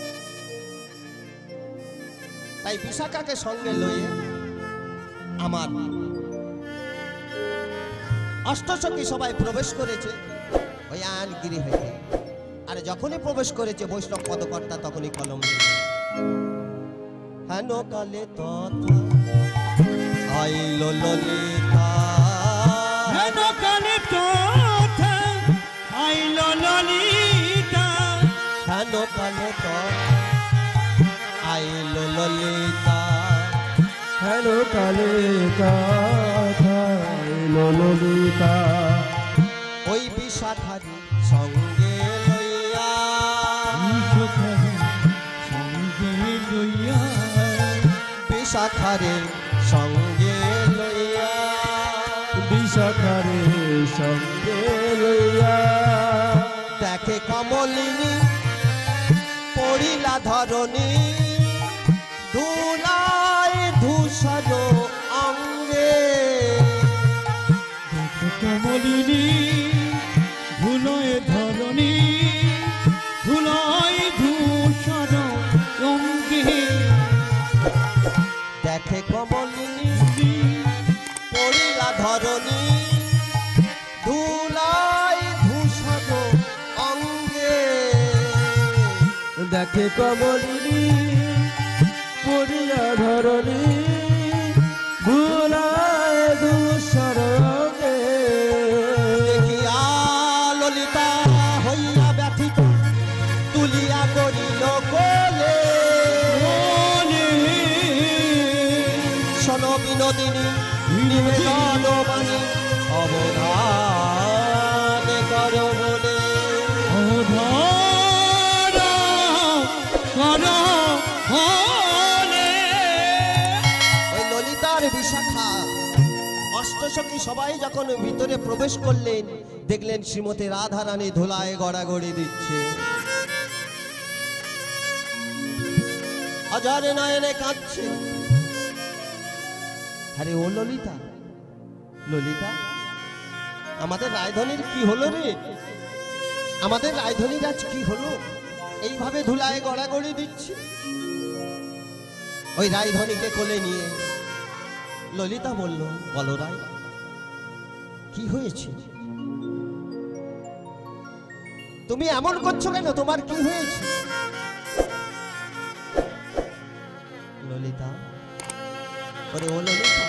S2: তাই বিশাখাকে সঙ্গে লইয়ে আমার অষ্টসখী সবাই প্রবেশ করেছে ওই আয়নগিরি হইতে। আর যখনই প্রবেশ করেছে বৈষ্ণব পদকর্তা তখনই কলম দিলেন। হেনকালে তথা আইল ললিতা,
S3: হেনকালে তথা আইল ললিতা,
S2: হেনকালে তথা আইল ললিতা,
S4: হেনকালে তথা আইল ললিতা,
S2: ওই বিশাখারি সঙ্গে লইয়া,
S3: সঙ্গে লইয়া,
S2: বিশাখারে সঙ্গে লইয়া,
S4: বিশাখারে সঙ্গে লইয়া,
S2: দেখে কমলিনী পড়িলা ধরণী, ধুলায় ধূসর অঙ্গে,
S3: কমলিনী ধুলোয় ধরণী, ধুলোয় ধূসর অঙ্গে,
S2: দেখে কমলিনী পড়িলা ধরণী, ধুলায় ধূসর অঙ্গে,
S4: দেখে কমলিনী পড়িয়া ধরণী, ভুলায় ধূসর অঙ্গে,
S2: দেখিয়া ললিতা হইয়া ব্যথিত তুলিয়া করিল কোলে, শোনো বিনোদিনী নিবেদন বাণী অবধান কর বলে, ওই ললিতার বিশাখা অষ্টসখী সবাই যখন ভিতরে প্রবেশ করলেন, দেখলেন শ্রীমতী রাধারানী ধুলায় গড়াগড়ি দিচ্ছে, অঝরে নয়নে কাঁদছে। আরে ও ললিতা, ললিতা, আমাদের রায়ধনীর কি হলো রে? আমাদের রায়ধনীর আজ কি হলো? এইভাবে ধুলায় গড়াগড়ি দিচ্ছে। ওই রায়ধনীকে কোলে নিয়ে ললিতা বলল, বলো রায়, কি হয়েছে? তুমি এমন করছো কেন? তোমার কি হয়েছে? ললিতা, ওরে ও ললিতা,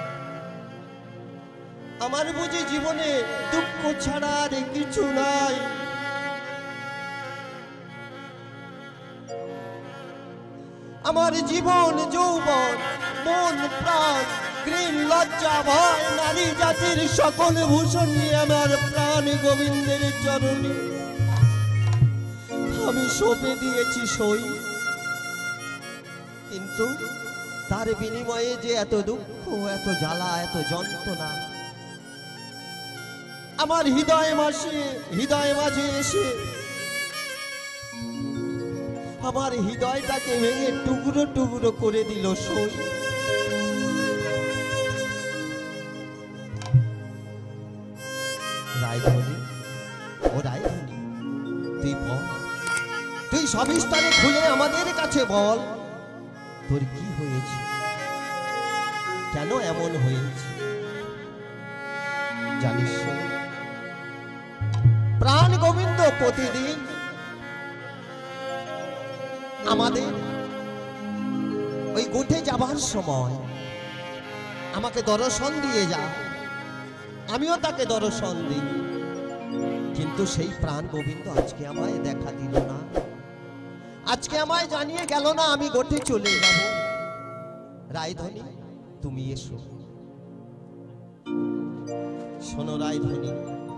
S2: আমার বুঝি জীবনে দুঃখ ছাড়া আর কিছু নাই। আমার জীবন যৌবন মন প্রাণ ঘৃণ লজ্জা ভয় নারী জাতির সকল ভূষণ নিয়ে আমার প্রাণ গোবিন্দের চরণে আমি সঁপে দিয়েছি সই, কিন্তু তার বিনিময়ে যে এত দুঃখ, এত জ্বালা, এত যন্ত্রণা আমার হৃদয় মাঝে এসে আমার হৃদয়টাকে ভেঙে টুকরো টুকরো করে দিল সই। রায়ধনী, ও রায়ধনী, তুই বল, তুই সবিস্তারে খুলে আমাদের কাছে বল, তোর কি হয়েছে, কেন এমন হয়েছে? জানিস প্রাণ গোবিন্দ প্রতিদিন আমাদের ওই গোঠে যাবার সময় আমাকে দর্শন দিয়ে যায়, আমিও তাকে দর্শন দিই, কিন্তু সেই প্রাণ গোবিন্দ আজকে আমায় দেখা দিল না, আজকে আমায় জানিয়ে গেল না আমি গোঠে চলে যাব। রায়ধনী তুমি এসো। শোনো রায়ধনী,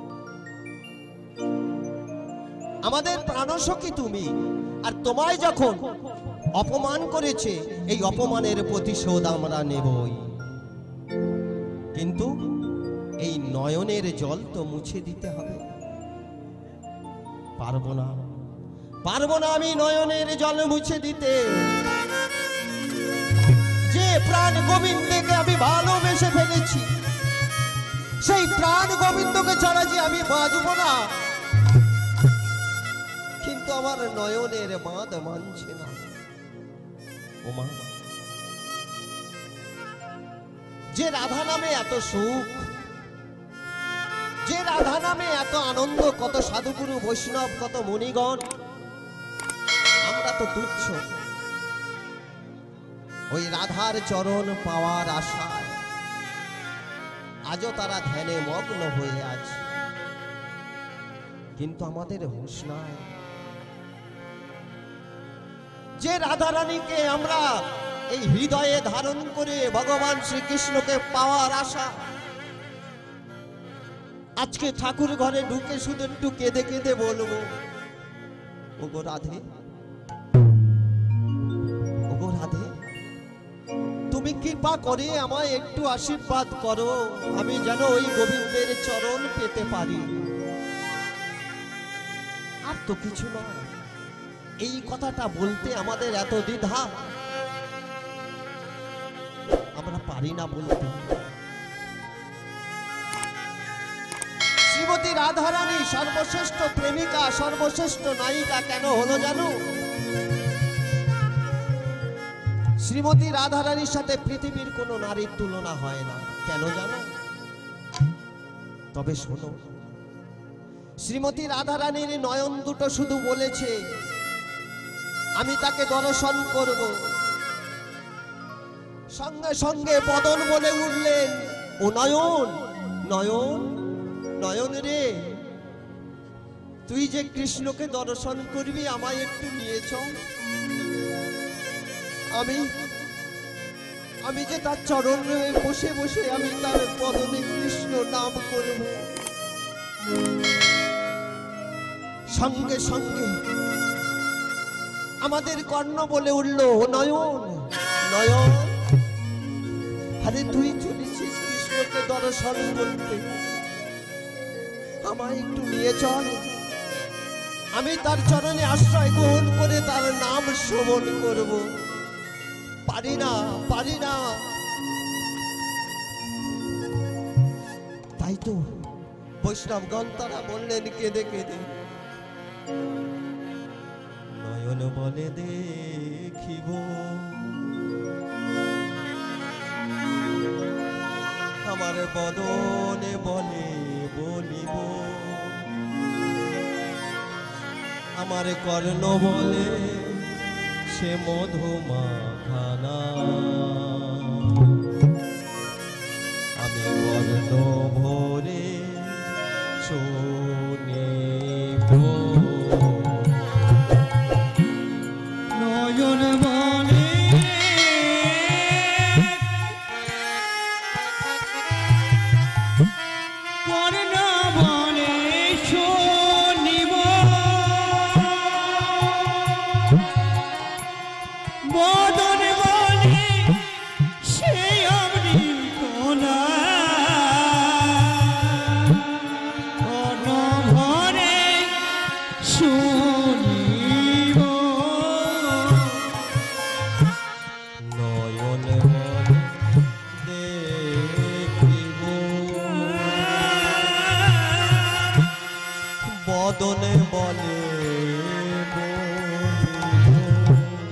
S2: আমাদের প্রাণসখী তুমি, আর তোমায় যখন অপমান করেছে এই অপমানের প্রতিশোধ আমরা নেবই, কিন্তু এই নয়নের জল তো মুছে দিতে হবে। পারবো না, পারবো না আমি নয়নের জল মুছে দিতে। যে প্রাণ গোবিন্দকে আমি ভালোবেসে ফেলেছি, সেই প্রাণ গোবিন্দকে ছাড়া যে আমি বাঁচবো না, কিন্তু আমার নয়নের বাঁধ মানছে না। ওমা, যে রাধা নামে এত সুখ, যে রাধা নামে এত আনন্দ, কত সাধুগুরু বৈষ্ণব, কত মুনিগণ, আমরা তো তুচ্ছ। ওই রাধার চরণ পাওয়ার আশায় আজও তারা ধ্যানে মগ্ন হয়ে আছে, কিন্তু আমাদের হুঁশ নাই। যে রাধারানীকে আমরা এই হৃদয়ে ধারণ করে ভগবান শ্রীকৃষ্ণকে পাওয়ার আশা, আজকে ঠাকুর ঘরে ঢুকে শুধু একটু কেঁদে কেঁদে বলবো, ওগো রাধে, ওগো রাধে, তুমি কৃপা করে আমায় একটু আশীর্বাদ করো, আমি যেন ওই গোবিন্দের চরণ পেতে পারি। আর তো কিছু নয়। এই কথাটা বলতে আমাদের এত দ্বিধা, আমরা পারি না বলতে। শ্রীমতী রাধারানী সর্বশ্রেষ্ঠ প্রেমিকা, সর্বশ্রেষ্ঠ নায়িকা কেন হলো জানো? শ্রীমতী রাধারানীর সাথে পৃথিবীর কোনো নারীর তুলনা হয় না। কেন জানো? তবে শোনো, শ্রীমতী রাধারানীর নয়ন দুটো শুধু বলেছে আমি তাকে দর্শন করব, সঙ্গে সঙ্গে বদন বলে উঠলেন, ও নয়ন, নয়ন, নয়ন রে, তুই যে কৃষ্ণকে দর্শন করবি, আমায় একটু নিয়ে চল। আমি যে তার চরণে বসে বসে আমি তার বদনে কৃষ্ণ নাম করব। সঙ্গে সঙ্গে আমাদের কর্ণ বলে উঠল, নয়ন, নয়ন, আরে তুই চলেছিস কৃষ্ণকে দর্শন করতে, আমায় একটু নিয়ে চল, আমি তার চরণে আশ্রয় গ্রহণ করে তার নাম শ্রবণ করব। পারি না, পারি না। তাই তো বৈষ্ণবগণ তারা বললেন কেঁদে কেঁদে, নয়ন বলে দেখিব, আমার বদনে বলে বলিব, আমার কর্ণ বলে সে মধুমাখানা, আমি কর্ণ ভরে শুনিব।
S3: নয়ন বলে কর্ণ বলে শুনিব, বদন বলে সে অমৃত না, কর্ণ ভরে শুনিব।
S2: নয়ন বলে দেখিব, বদনে বলে বলিব,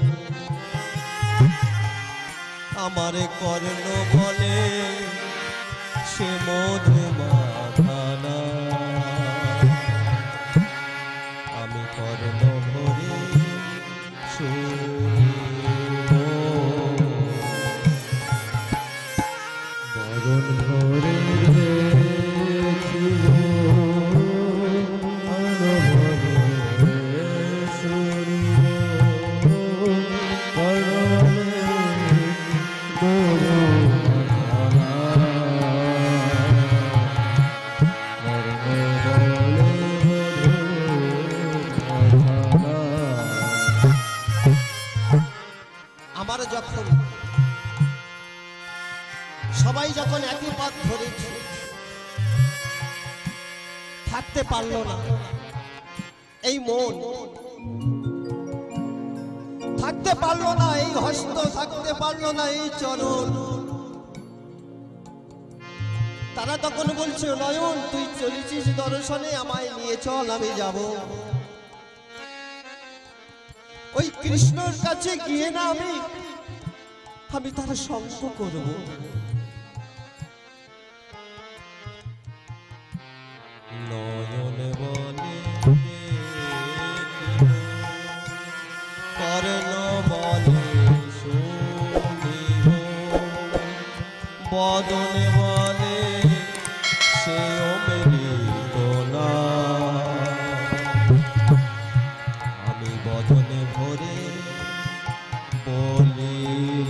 S2: আমার কর্ণ বলে সে মধুমাখানা, আমি কর্ণ ভরে শুনিব।
S4: বদন ভরে দেখিব, অনুভবে শুনিব, কর্ণ বলে
S2: সবাই যখন একই পথ ধরেছে, থাকতে পারলো না এই মন, থাকতে পারলো না এই হস্ত, থাকতে পারলো না এই চরণ। তারা তখন বলছে, নয়ন তুই চলেছিস দর্শনে, আমায় নিয়ে চল, আমি যাব। ওই কৃষ্ণর কাছে গিয়ে না আমি তার সঙ্গ করব। নয়ন বলে কর্ণ বলে শুনিব, বদন বলে সে অমৃত না। আমি বদনে ভরে বলিব,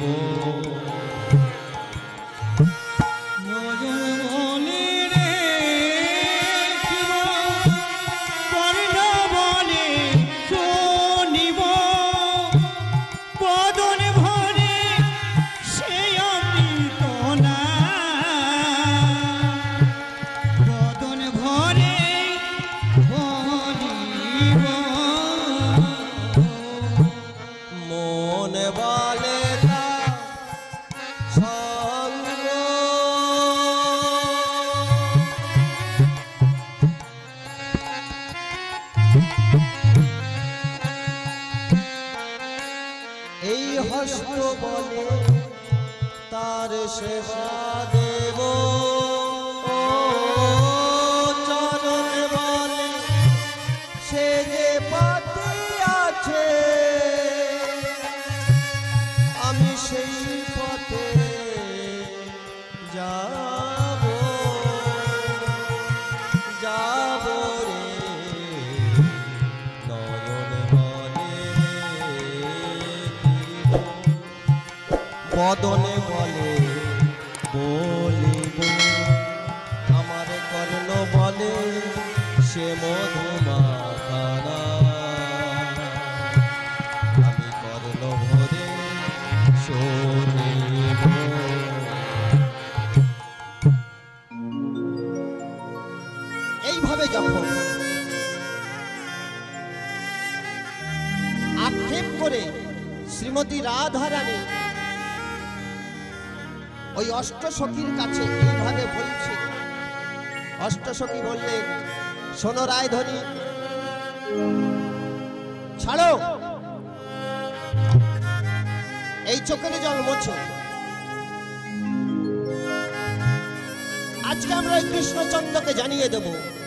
S2: এই হস্ত বলে তার সেবা দেব, চরণ বলে সে যে পথে আছে, আমি সেই পথে যাব, যাব রে। নয়ন বলে বদনে বলে বলিব, আমার কর্ণ বলে সে মধুমাখানা। আমি কর্ণ ভরে শুনিব। এইভাবে যখন আক্ষেপ করে শ্রীমতী রাধারানী ওই অষ্টসখীর কাছে এইভাবে বলছে, অষ্টসখী বললেন, শোনো রায়ধনী, ছাড়ো এই চোখের জল মোছো। আজকে আমরা এই কৃষ্ণচন্দ্রকে জানিয়ে দেব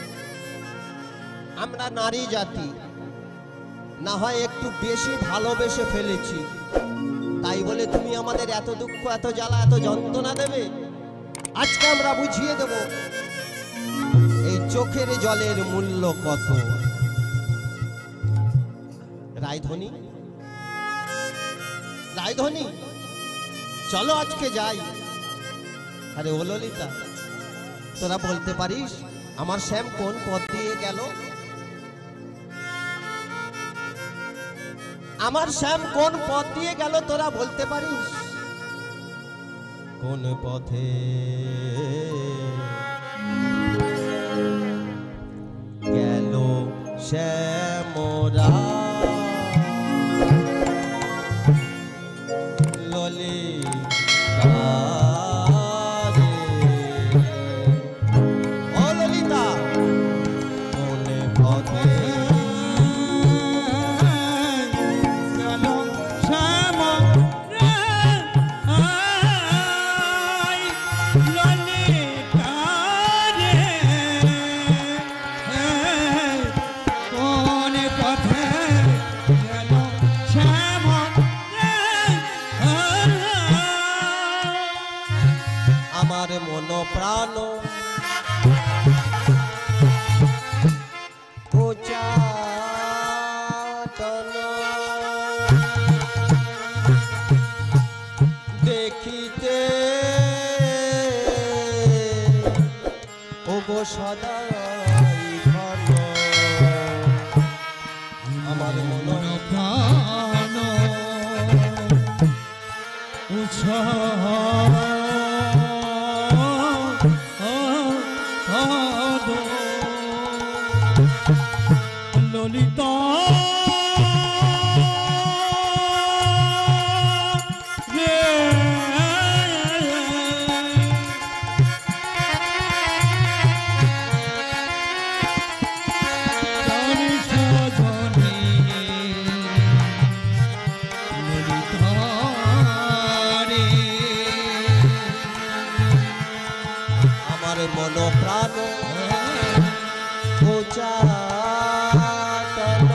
S2: আমরা নারী জাতি না হয় একটু বেশি ভালোবেসে ফেলেছি, তাই বলে তুমি আমাদের এত দুঃখ, এত জ্বালা, এত যন্ত্রণা দেবে। আজকে আমরা বুঝিয়ে দেব এই চোখের জলের মূল্য কত। রায়ধনী, রায়ধনী চলো আজকে যাই। আরে ও ললিতা, তোরা বলতে পারিস আমার শ্যাম কোন পথ দিয়ে গেল? আমার শ্যাম কোন পথ দিয়ে গেল তোরা বলতে পারিস? কোন পথে গেল শ্যামরা ললিতা রে, ও ললিতা কোন পথে মন প্রাণ উচাটন দেখিতে ওগো সদাই ঘন, আমার মন
S3: প্রাণ উচ্ছ্বাস
S2: আমার মন প্রাণ উচাটন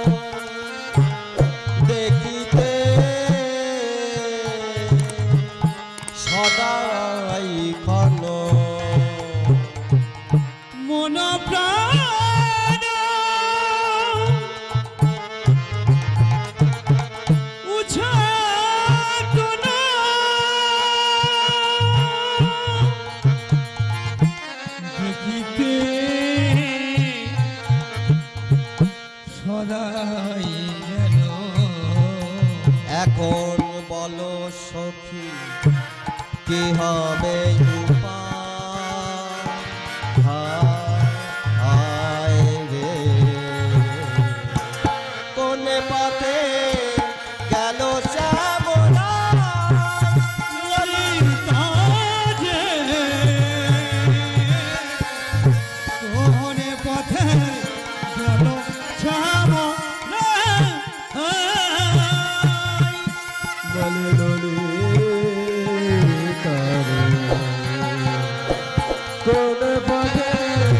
S2: দেখিতে সদাই ক্ষণ
S3: মন প্রাণ উচ্ছাটন দেখিতে সদাই যেন
S2: এখন বলো সখী কি হবে উপায় হায় রে কোন পথে গেল শ্যামলা
S3: কাজে কোনে পথে গেল শ্যামলা
S4: বলে ডলে তারে কোন পথে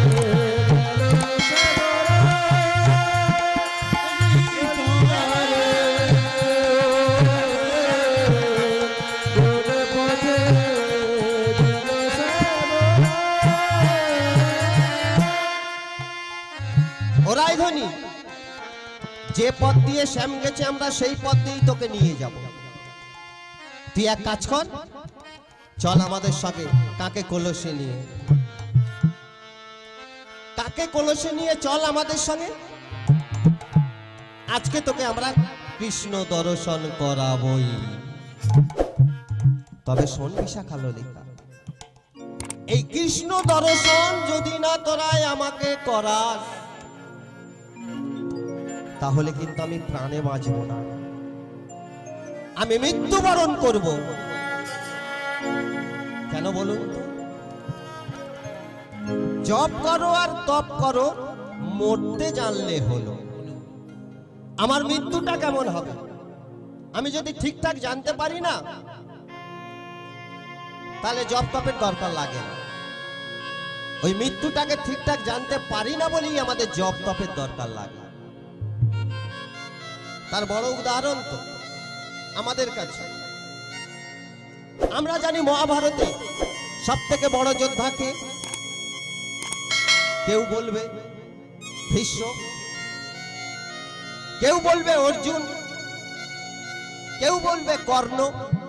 S2: ওরাই ধনী যে পথ দিয়ে শ্যাম গেছে আমরা সেই পথ দিয়েই তোকে নিয়ে যাব তুই এক কাজ কর চল আমাদের সঙ্গে কাকে কলসে নিয়ে চল আমাদের সঙ্গে আজকে তোকে আমরা কৃষ্ণ দর্শন করাবই তবে শোন বিশাখা ললিতা এই কৃষ্ণ দর্শন যদি না তোরাই আমাকে করাস তাহলে কিন্তু আমি প্রাণে বাঁচব না আমি মৃত্যুবরণ করব কেন বলুন তো জপ করো আর তপ করো মরতে জানলে হলো আমার মৃত্যুটা কেমন হবে আমি যদি ঠিকঠাক জানতে পারি না তাহলে জপ তপের দরকার লাগে না ওই মৃত্যুটাকে ঠিকঠাক জানতে পারি না বলেই আমাদের জপ তপের দরকার লাগে তার বড় উদাহরণ তো আমাদের কাছে আমরা জানি মহাভারতে সবথেকে বড় যোদ্ধাকে কেউ বলবে ভীষ্ম কেউ বলবে অর্জুন কেউ বলবে কর্ণ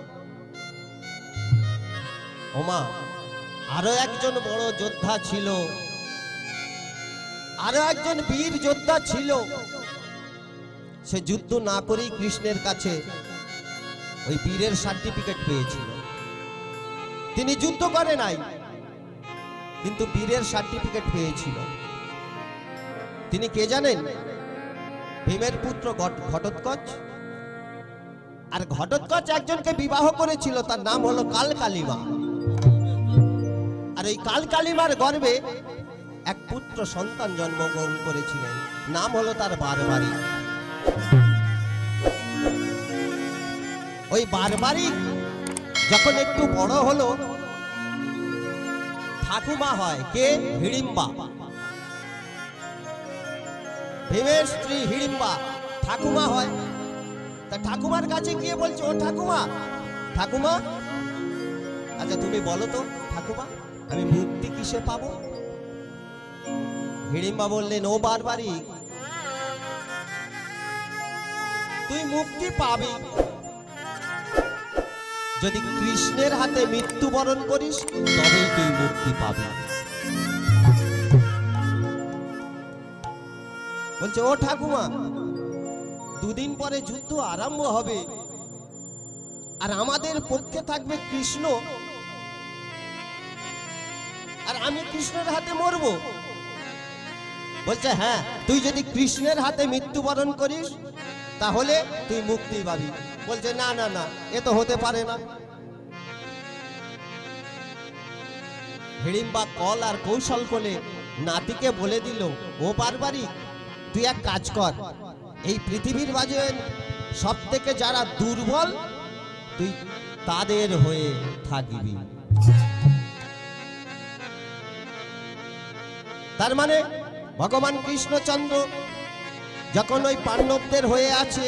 S2: ওমা আরো একজন বড় যোদ্ধা ছিল আরো একজন বীর যোদ্ধা ছিল সে যুদ্ধ না করেই কৃষ্ণের কাছে ওই বীরের সার্টিফিকেট পেয়েছিল তিনি যুদ্ধ করে নাই কিন্তু বীরের সার্টিফিকেট পেয়েছিল তিনি কে জানেন ভীমের পুত্র ঘটোৎকচ আর ঘটোৎকচ একজনকে বিবাহ করেছিল তার নাম হলো কালকালিমা আর এই কালকালিমার গর্ভে এক পুত্র সন্তান জন্মগ্রহণ করেছিলেন নাম হলো তার বারবারিক ওই বারবারিক যখন একটু বড় হলো ঠাকুমা হয় কে হিড়িম্বা ভীমের স্ত্রী হিড়িম্বা ঠাকুমা হয় তা ঠাকুমার কাছে গিয়ে বলছে ও ঠাকুমা ঠাকুমা আচ্ছা তুমি বলো তো ঠাকুমা আমি মুক্তি কিসে পাবো হিড়িম্বা বললেন ও বারবারিক তুই মুক্তি পাবি যদি কৃষ্ণের হাতে মৃত্যুবরণ করিস তবেই তুই মুক্তি পাবি বলছে ও ঠাকুমা দুদিন পরে যুদ্ধ আরম্ভ হবে আর আমাদের পক্ষে থাকবে কৃষ্ণ আর আমি কৃষ্ণের হাতে মরবো বলছে হ্যাঁ তুই যদি কৃষ্ণের হাতে মৃত্যুবরণ করিস তাহলে তুই মুক্তি পাবি বলছে না না না এ তো হতে পারে না হিড়িম্বা কল আর কৌশল করে নাতিকে বলে দিল ও বারবারিক তুই এক কাজ কর এই পৃথিবীর মাঝে সব থেকে যারা দুর্বল তুই তাদের হয়ে থাকবি তার মানে ভগবান কৃষ্ণচন্দ্র যখন ওই পাণ্ডবদের হয়ে আছে,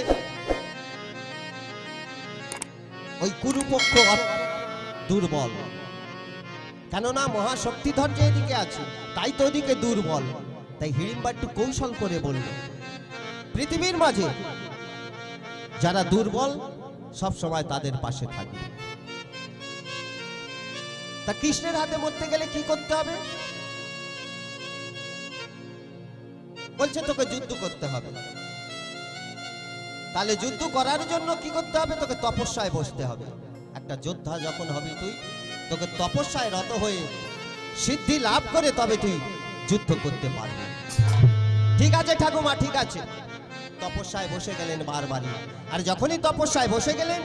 S2: ওই কুরুপক্ষ দুর্বল, কেননা মহাশক্তিধর যে এদিকে আছে, তাই তো ওদিকে দুর্বল। তাই হিড়িম্বা একটু কৌশল করে বলল, পৃথিবীর মাঝে যারা দুর্বল সব সময় তাদের পাশে থাকবে। তা কৃষ্ণের হাতে মরতে গেলে কি করতে হবে? বলছে তোকে যুদ্ধ করতে হবে। তাহলে যুদ্ধ করার জন্য কি করতে হবে? তোকে তপস্যায় বসতে হবে। একটা যোদ্ধা যখন হবি তুই, তোকে তপস্যায় রত হয়ে সিদ্ধি লাভ করে তবে তুই যুদ্ধ করতে পারবি। ঠিক আছে ঠাকুমা, ঠিক আছে। তপস্যায় বসে গেলেন বারবারই। আর যখনই তপস্যায় বসে গেলেন,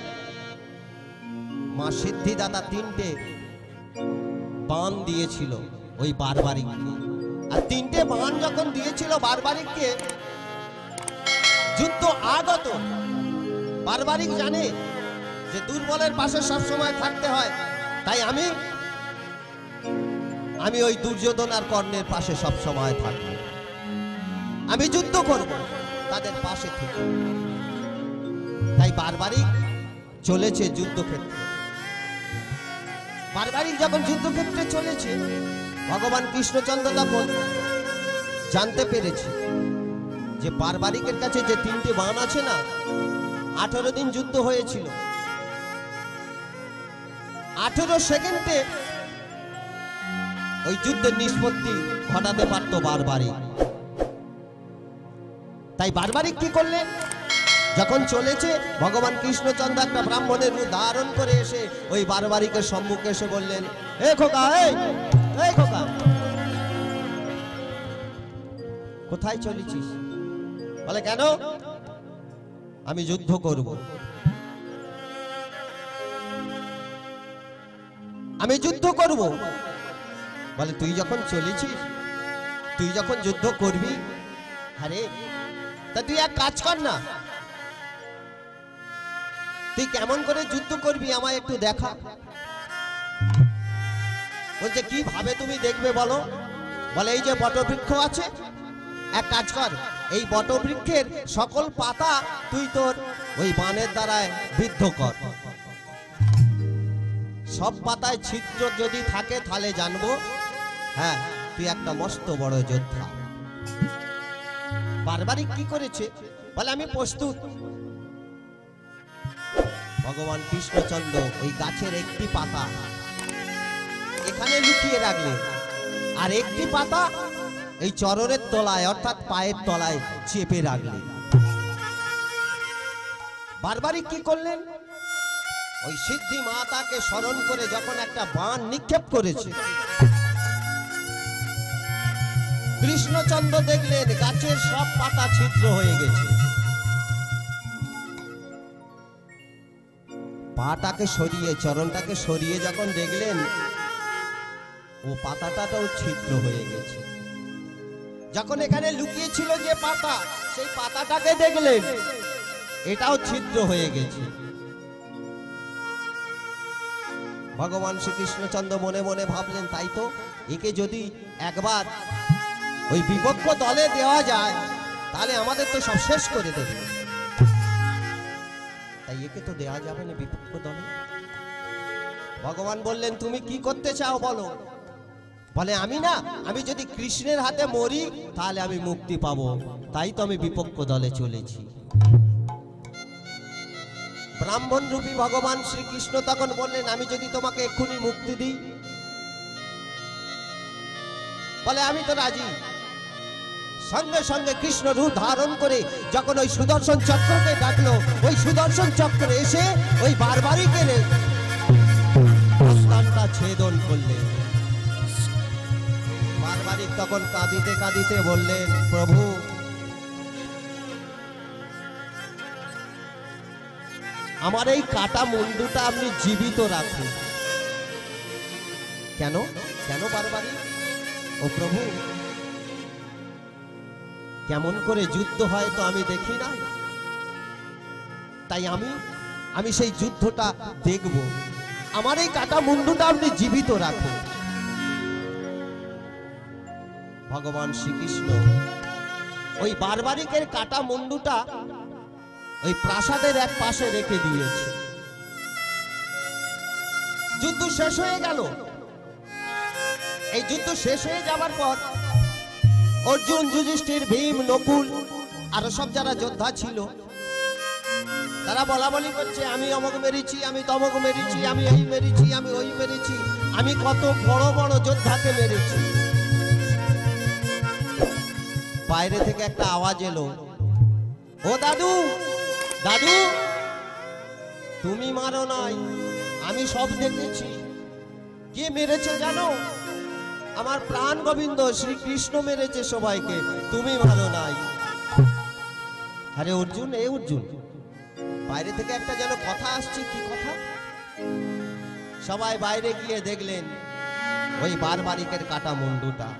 S2: মা সিদ্ধিদাতা 3টে বাণ দিয়েছিল ওই বারবারিককে। আর 3টে বাণ যখন দিয়েছিল বারবারিককে, যুদ্ধ আগত। বারবারিক জানে যে দুর্বলের পাশে সব সময় থাকতে হয়। তাই আমি ওই দুর্যোধন আর কর্ণের পাশে সব সময় থাকবো। আমি যুদ্ধ করব তাদের পাশে থেকে। তাই বারবারিক চলেছে যুদ্ধক্ষেত্রে। বারবারিক যখন যুদ্ধক্ষেত্রে চলেছে, ভগবান কৃষ্ণচন্দ্র তখন জানতে পেরেছে যে বারবারিকের কাছে যে 3টে বাণ আছে না, 18 দিন যুদ্ধ হয়েছিল, 18 সেকেন্ডে ওই যুদ্ধের নিষ্পত্তি ঘটাতে পারত বারবারিক। তাই বারবারিক কি করলেন? যখন চলেছে, ভগবান কৃষ্ণচন্দ্র একটা ব্রাহ্মণের রূপ ধারণ করে এসে ওই বারবারিকের সম্মুখে এসে বললেন, এ খোকা, এই খোকা, কোথায় চলেছিস? বলে, কেন? আমি যুদ্ধ করব। আমি যুদ্ধ করব। বলে, তুই যখন চলেছিস, তুই যখন যুদ্ধ করবি, আরে তা তুই এক কাজ কর না, তুই কেমন করে যুদ্ধ করবি আমায় একটু দেখা। বলছে, কি ভাবে তুমি দেখবে বলো? বলে, এই যে বটবৃক্ষ আছে, এক কাজ কর, এই বটবৃক্ষের সকল পাতা তুই তোর ওই বাণের দ্বারায় বিদ্ধ কর। সব পাতায় ছিদ্র যদি থাকে তাহলে জানবো, হ্যাঁ, তুই একটা মস্ত বড় যোদ্ধা। বারবারিক কি করেছে? বলে, আমি প্রস্তুত। ভগবান কৃষ্ণচন্দ্র ওই গাছের একটি পাতা এখানে লুকিয়ে রাখলেন, আর একটি পাতা এই চরণের তলায় অর্থাৎ পায়ের তলায় চেপে রাখলেন। বারবারিক কি করলেন? ওই সিদ্ধি মাতাকে স্মরণ করে যখন একটা বাণ নিক্ষেপ করেছে, কৃষ্ণচন্দ্র দেখলেন গাছের সব পাতা ছিদ্র হয়ে গেছে। পাটাকে সরিয়ে, চরণটাকে সরিয়ে যখন দেখলেন, ও পাতাটাও ছিদ্র হয়ে গেছে। যখন এখানে লুকিয়েছিল যে পাতা, সেই পাতাটাকে দেখলেন, এটাও ছিদ্র হয়ে গেছে। ভগবান শ্রীকৃষ্ণচন্দ্র মনে মনে ভাবলেন, তাই তো, একে যদি একবার ওই বিপক্ষ দলে দেওয়া যায় তাহলে আমাদের তো সব শেষ করে দেবে। তাই একে তো দেওয়া যাবে না বিপক্ষ দলে। ভগবান বললেন, তুমি কি করতে চাও বলো? বলে, আমি যদি কৃষ্ণের হাতে মরি তাহলে আমি মুক্তি পাবো, তাই তো আমি বিপক্ষ দলে চলেছি। ব্রাহ্মণ রূপী ভগবান শ্রীকৃষ্ণ তখন বললেন, আমি যদি তোমাকে এক্ষুনি মুক্তি দিই? বলে, আমি তো রাজি। সঙ্গে সঙ্গে কৃষ্ণ রূপ ধারণ করে যখন ওই সুদর্শন চক্রকে ডাকলো, ওই সুদর্শন চক্র এসে ওই বারবারিকের মস্তকটা ছেদন করলেন। বারবারিক তখন কাঁদিতে কাঁদিতে বললেন, প্রভু, আমার এই কাটা মুন্ডুটা আপনি জীবিত রাখুন। কেন? কেন বারবারিক? ও প্রভু, কেমন করে যুদ্ধ হয় তো আমি দেখি না, তাই আমি সেই যুদ্ধটা দেখব। আমার এই কাটা মুন্ডুটা আপনি জীবিত রাখুন। ভগবান শ্রীকৃষ্ণ ওই বারবারিকের কাটা মুন্ডুটা ওই প্রাসাদের এক পাশে রেখে দিয়েছে। যুদ্ধ শেষ হয়ে গেল। এই যুদ্ধ শেষ হয়ে যাবার পর অর্জুন, যুধিষ্ঠির, ভীম, নকুল আরো সব যারা যোদ্ধা ছিল তারা বলা বলি করছে, আমি অমুক মেরেছি, আমি তমুক মেরেছি, আমি এই মেরেছি, আমি ওই মেরেছি, আমি কত বড় বড় যোদ্ধাকে মেরেছি। বাইরে থেকে একটা আওয়াজ এলো, ও দাদু, দাদু তুমি মারো নাই, আমি সব দেখেছি। কে মেরেছে জানো? আমার প্রাণ গোবিন্দ শ্রীকৃষ্ণ মেরেছে সবাইকে, তুমি মারো নাই। আরে অর্জুন, এ অর্জুন, বাইরে থেকে একটা যেন কথা আসছে, কি কথা? সবাই বাইরে গিয়ে দেখলেন ওই বারবারিকের কাটা মুন্ডুটা।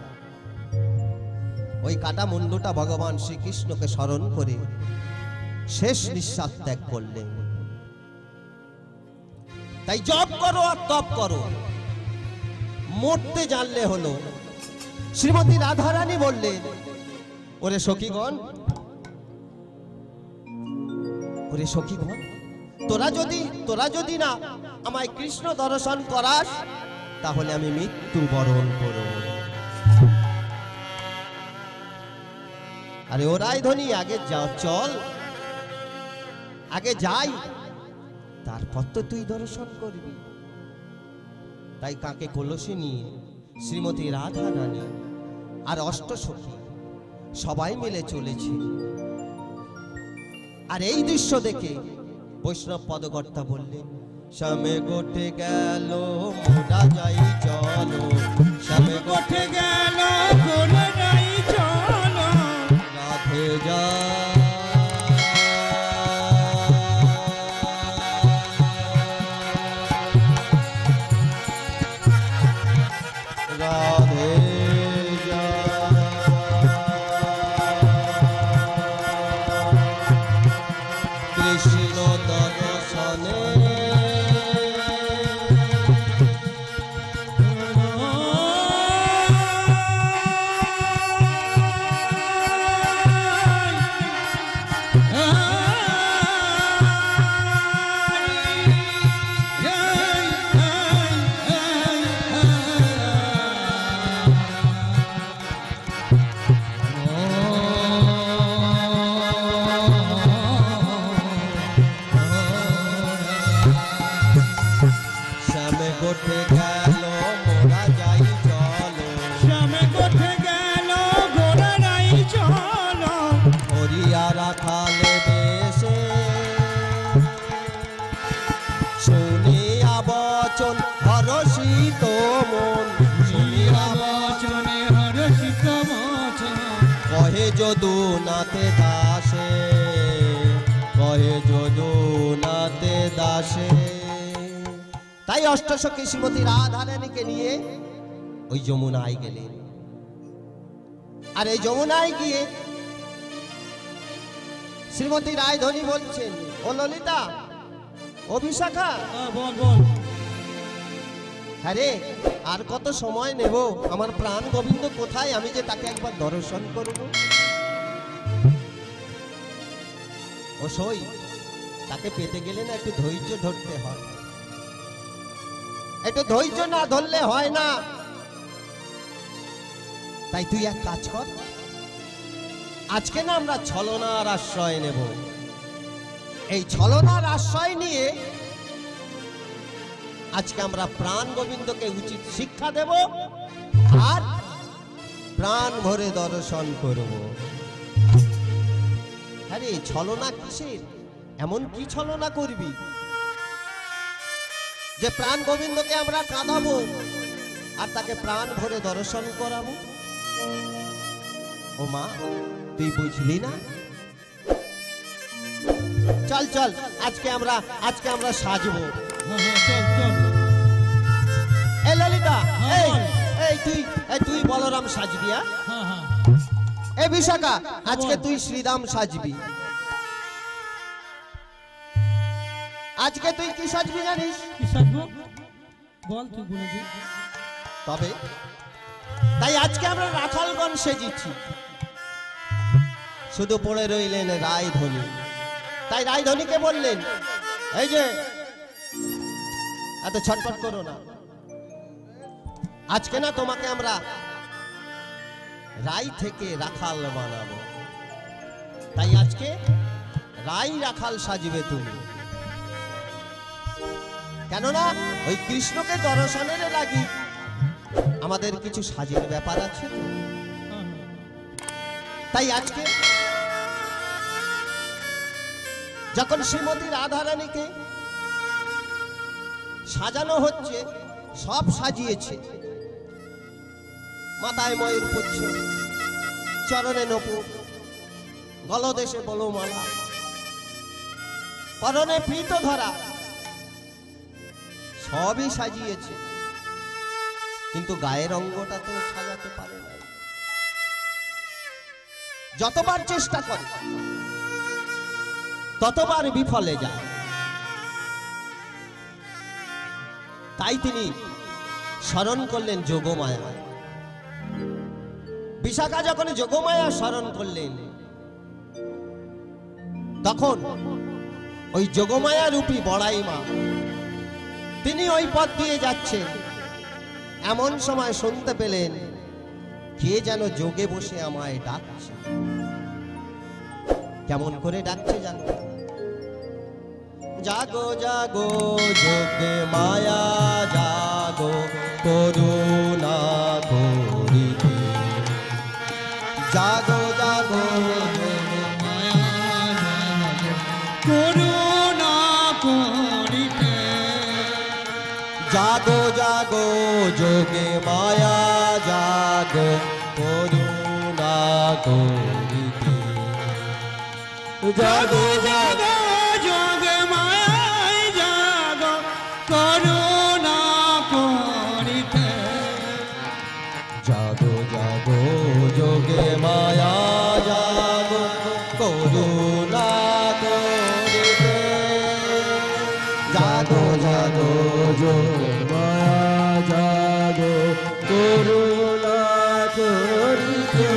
S2: ওই কাটা মুন্ডুটা ভগবান শ্রীকৃষ্ণকে স্মরণ করে শেষ নিঃশ্বাস ত্যাগ করলেন। তাই জপ করো আর তপ করো, মরতে জানলে হলো। শ্রীমতী রাধারানী বললেন, ওরে সখীগণ, ওরে সখীগণ, তোরা যদি না আমায় কৃষ্ণ দর্শন করাস তাহলে আমি মৃত্যু বরণ করব। আরে ওরাই ধনী, আগে যা, চল আগে যাই, তারপর তো তুই দর্শন করবি। তাই কাকে কলসি নিয়ে শ্রীমতী রাধা রানী আর অষ্টসখী সবাই মিলে চলেছে। আর এই দৃশ্য দেখে বৈষ্ণব পদকর্তা বললেন, শ্যামে গোটে গেল মোরা যাই চলো, শ্যামে গোটে
S3: গেল গোরা নাই চলো,
S2: রাধে যা রাধে যা কৃষ্ণ দর্শনে গোটে গেল মোরা যাই চলো,
S3: শ্যামে গোটে গেল গোরা নাই চলো,
S2: হরিয়া রাখালে দেশে শুনিয়া বচন হরষিত মন, শুনিয়া
S3: বচনে হরষিত বচন,
S2: কহে যদুনাথে দাসে, কহে যদুনাথে দাসে। তাই অষ্টসখী শ্রীমতী রাধারানীকে নিয়ে ওই যমুনায় গেলেন। আর এই যমুনায় গিয়ে শ্রীমতী রায়ধনী বলছেন, ও ললিতা, ও বিশাখা,
S3: বল বল,
S2: আরে আর কত সময় নেব? আমার প্রাণ গোবিন্দ কোথায়? আমি যে তাকে একবার দর্শন করব। ও সই, তাকে পেতে গেলে না একটু ধৈর্য ধরতে হয়, একটু ধৈর্য না ধরলে হয় না। তাই তুই এক কাজ কর, আজকে না আমরা ছলনার আশ্রয় নেব। এই ছলনার আশ্রয় নিয়ে আজকে আমরা প্রাণ গোবিন্দকে উচিত শিক্ষা দেব আর প্রাণ ভরে দর্শন করব। আরে ছলনা কিসের? এমন কি ছলনা করবি যে প্রাণ গোবিন্দকে আমরা কাঁদাবো আর তাকে প্রাণ ভরে দর্শন করাবো? ও মা, তুই বুঝলি না? চল চল, আজকে আমরা সাজবো।
S3: চল চল,
S2: এই ললিতা,
S3: হ্যাঁ,
S2: তুই বলরাম সাজবি।
S3: হ্যাঁ হ্যাঁ,
S2: এই বিশাখা, আজকে তুই শ্রীরাম সাজবি। আজকে তুই কি সাজবি জানিস?
S3: কি সাজবো বল, তুই বলে দে।
S2: তবে তাই আজকে আমরা রাখালগণ সেজেছি, শুধু পড়ে রইলেন রায়ধনী। তাই রায়ধনীকে বললেন, এই যে এত ছটফট করো না, আজকে না তোমাকে আমরা রাই থেকে রাখাল বানাবো। তাই আজকে রাই রাখাল সাজবে তুমি। কেননা ওই কৃষ্ণকে দর্শনের লাগি আমাদের কিছু সাজের ব্যাপার আছে। তাই আজকে যখন শ্রীমতী রাধারানীকে সাজানো হচ্ছে, সব সাজিয়েছে, মাথায় ময়ূর পুচ্ছ, চরণে নপুর, গলদেশে বলমালা, পরনে পীত ধরা, সবই সাজিয়েছে, কিন্তু গায়ের অঙ্গটা তো সাজাতে পারে না। যতবার চেষ্টা করে ততবার বিফলে যায়। তাই তিনি স্মরণ করলেন যোগমায়া। বিশাখা যখন যোগমায়া স্মরণ করলেন, তখন ওই যোগমায়া রূপী বড়াই মা তিনি ওই পথ দিয়ে যাচ্ছেন। এমন সময় শুনতে পেলেন কে যেন যোগে বসে আমায় ডাকছে। কেমন করে ডাকছে জানো? জাগো জাগো যোগে মায়া জাগো, করুণা করিতে। জাগো জাগো
S3: করুণা করিতে।
S2: জাগো জাগো যোগে মায়া জাগো, করুণা করিতে।
S3: জাগো জাগো যোগ মায়ায় জাগো, করুণা করিতে।
S2: জাগো জাগো যোগে মায়া জাগো, করুণা করিতে। জাগো জাগো যোগে মায়া জাগো, করুণা করিতে।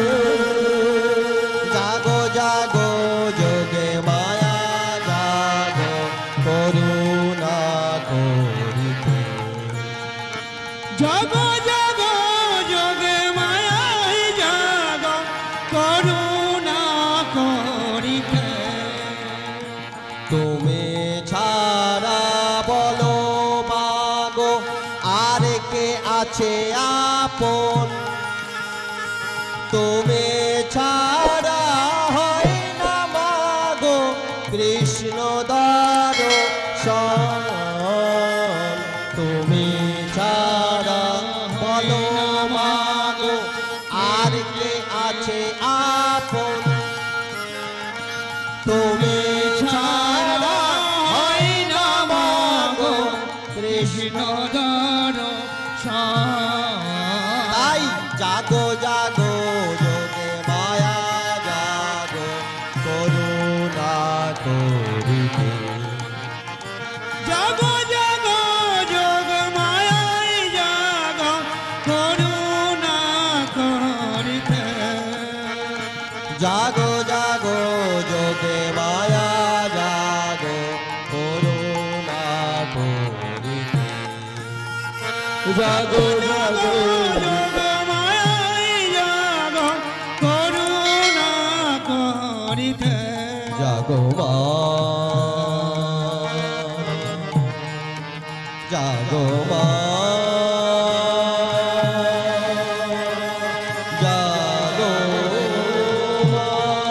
S2: জাগো জাগো যোগে মায়া জাগো, করুণা করিতে।
S3: জাগো জাগো যোগ মায়ায় জাগো, করুণা করিতে।
S2: তুমি ছাড়া বলো মাগো আর কে আছে আপন? তুমি ছাড়া হয় না মাগো কৃষ্ণ দর্শন। তুমি ছাড়া বলো মাগো আর কে আছে আপন? তুমি ছাড়া হয় না মাগো কৃষ্ণ। তাই জাগো জাগো যোগে মায়া জাগো, করুণা করিতে।
S3: জাগো জাগো যোগ মায়ায় জাগো, করুণা করিতে।
S2: জাগো জাগো যোগে মায়া জাগো, করুণা করিতে। জাগো জাগো
S3: যোগ মায়ায় জাগো, করুণা করিতে।
S2: জাগো মা, জাগো মা, জাগো মা।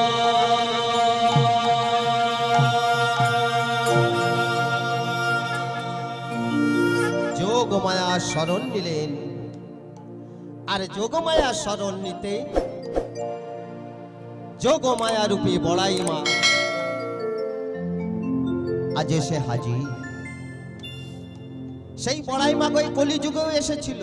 S2: যোগমায়া শরণ নিলেন, আর যোগমায়া শরণ নিতে যোগমায়া রূপী বড়াই মা আজ এসে হাজির। সেই বড়াই মা ওই কলিযুগেও এসেছিল।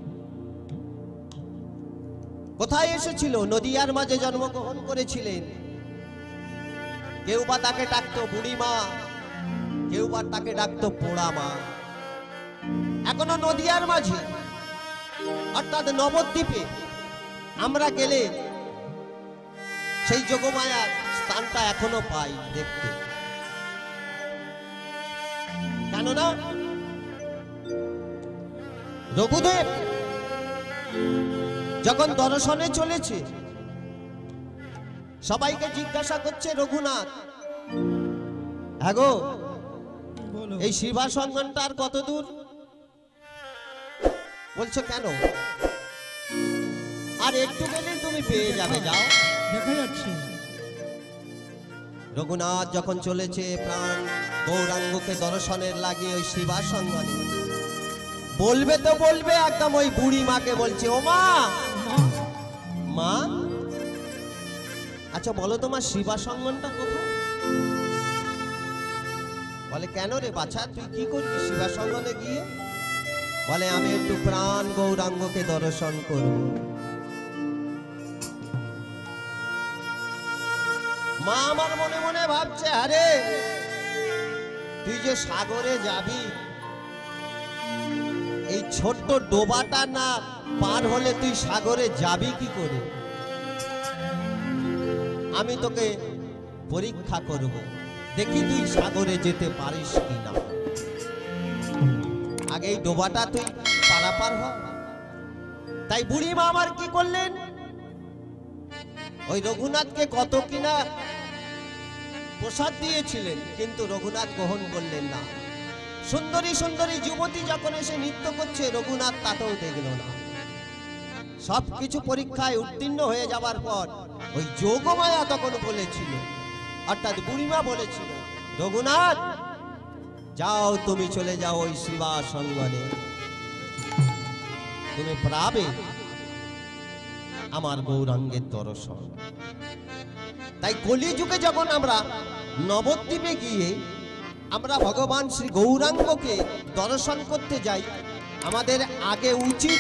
S2: কোথায় এসেছিল? নদিয়ার মাঝে জন্মগ্রহণ করেছিলেন। কেউ বা তাকে ডাকতো বুড়ি মা, কেউ বা তাকে ডাকতো পোড়া মা। এখনো নদিয়ার মাঝে অর্থাৎ নবদ্বীপে আমরা গেলে সেই যোগমায়ার স্থানটা এখনো পাই দেখতে। কেননা রঘুদেব যখন দর্শনে চলেছে, সবাইকে জিজ্ঞাসা করছে রঘুনাথ, হ্যাগো
S3: বলো।
S2: এই শিবাস অঙ্গনটা আর কত দূর? বলছো কেন? আর একটু গেলেই তুমি পেয়ে যাবে, যাও।
S3: দেখা যাচ্ছে।
S2: রঘুনাথ যখন চলেছে প্রাণ গৌরাঙ্গকে দর্শনের লাগে ওই শিবাস অঙ্গনে, বলবে তো বলবে একদম ওই বুড়ি মাকে বলছে, ও মা, মা আচ্ছা বলো তোমার শিবাস অঙ্গনটা কোথায়? বলে কেন রে বাছা, তুই কি করবি শিবাস অঙ্গনে গিয়ে? বলে আমি একটু প্রাণ গৌরাঙ্গকে দর্শন করব। মা আমার মনে মনে ভাবছে, আরে তুই যে সাগরে যাবি, এই ছোট্ট ডোবাটা না পার হলে তুই সাগরে যাবি কি করে? আমি তোকে পরীক্ষা করব, দেখি তুই সাগরে যেতে পারিস কিনা। আগে এই ডোবাটা তুই পারাপার হ। তাই বুড়ি মা আমার কি করলেন, ওই রঘুনাথকে কত কিনা প্রসাদ দিয়েছিলেন, কিন্তু রঘুনাথ গ্রহণ করলেন না। সুন্দরী সুন্দরী যুবতী যখন এসে নৃত্য করছে, রঘুনাথ তাতেও দেখল না। সবকিছু পরীক্ষায় উত্তীর্ণ হয়ে যাবার পর ওই যোগমায়া তখন বলেছিল, অর্থাৎ বুড়িমা বলেছিল, রঘুনাথ যাও, তুমি চলে যাও ওই শিবাস অঙ্গনে, তুমি পাবে আমার গৌরাঙ্গের দর্শন। তাই কলিযুগে যখন আমরা নবদ্বীপে গিয়ে আমরা ভগবান শ্রী গৌরাঙ্গকে দর্শন করতে যাই, আমাদের আগে উচিত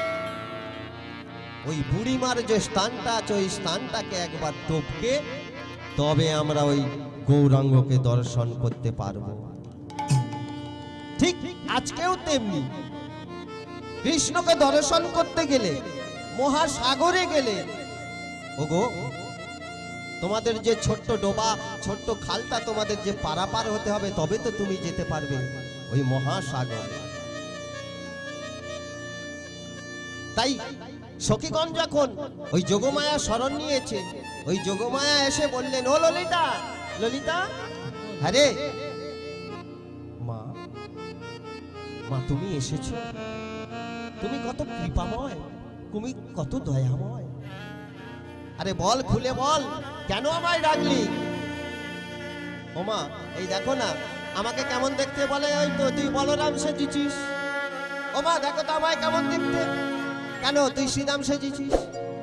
S2: ওই বুড়িমার যে স্থানটা আছে ওই স্থানটাকে একবার টপকে তবে আমরা ওই গৌরাঙ্গকে দর্শন করতে পারবো। ঠিক আজকেও তেমনি কৃষ্ণকে দর্শন করতে গেলে, মহাসাগরে গেলে, ওগো তোমাদের যে ছোট্ট ডোবা, ছোট্ট খালটা তোমাদের যে পারাপার হতে হবে, তবে তো তুমি যেতে পারবে ওই মহাসাগর। তাই সখীগণ যখন ওই যোগমায়া শরণ নিয়েছে, ওই যোগমায়া এসে বললেন, ও ললিতা, ললিতা, আরে মা, মা তুমি এসেছো, তুমি কত কৃপাময়, তুমি কত দয়াময়। আরে বল, খুলে বল, কেন আমায় ডাকলি? ও মা, এই দেখো না আমাকে কেমন দেখতে। বলে ওই তো তুই বলরাম সেজেছিস। ও মা দেখো তো আমায় কেমন দেখতে। কেন তুই শ্রীরাম সেজেছিস?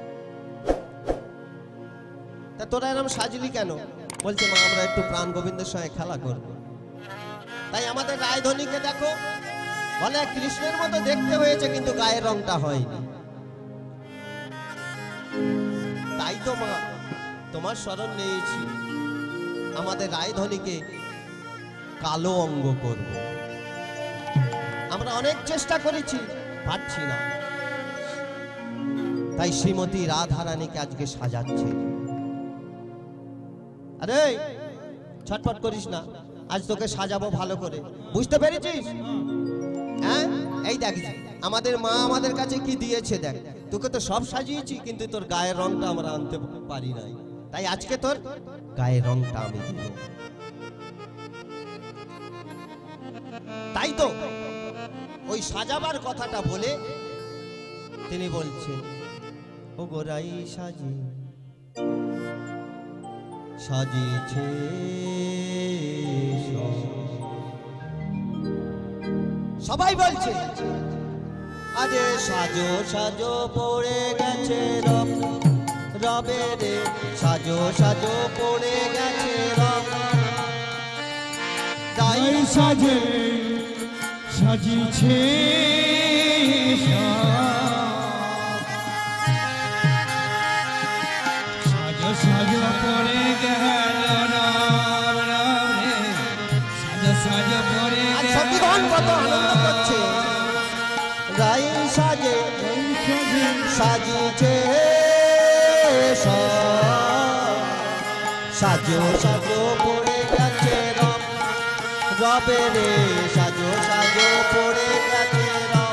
S2: তা তোরা এরকম সাজলি কেন? বলছে মা আমরা একটু প্রাণ গোবিন্দের সঙ্গে খেলা করব। তাই আমাদের রায়ধনীকে দেখো, বলে কৃষ্ণের মতো দেখতে হয়েছে কিন্তু গায়ের রংটা হয়নি। তাই তো মা তোমার শরণ নিয়েছি, আমাদের রায়ধনীকে কালো অঙ্গ করব। আমরা অনেক চেষ্টা করেছি, পারছি না। তাই শ্রীমতী রাধারানীকে আজকে সাজাচ্ছে। আরে ছটফট করিস না, আজ তোকে সাজাবো ভালো করে, বুঝতে পেরেছিস? হ্যাঁ, এই দেখ আমাদের মা আমাদের কাছে কি দিয়েছে, দেখ তোকে তো সব সাজিয়েছি, কিন্তু তোর গায়ের রংটা আমরা আনতে পারি নাই। তাই আজকে তোর গায়ের রংটা আমি দিব। তাই তো ওই সাজাবার কথাটা বলে তিনি বলছেন, ও গোরাই সাজি সাজিয়েছে সবাই বলছে, আরে সাজো সাজো পড়ে গেছে রব, রবে রে সাজো সাজো পড়ে গেছে রব। তাই
S3: সাজে সাজিছে সাজো সাজো পড়ে গেল রাম রাম রে, সাজো সাজো পড়ে
S2: সত্যিগণ কত আনন্দ করছে। রাই সাজে সাজিছে সাজো সাজো পড়ে গেছে রব রবে রে সাজো সাজো পড়ে গেছে রব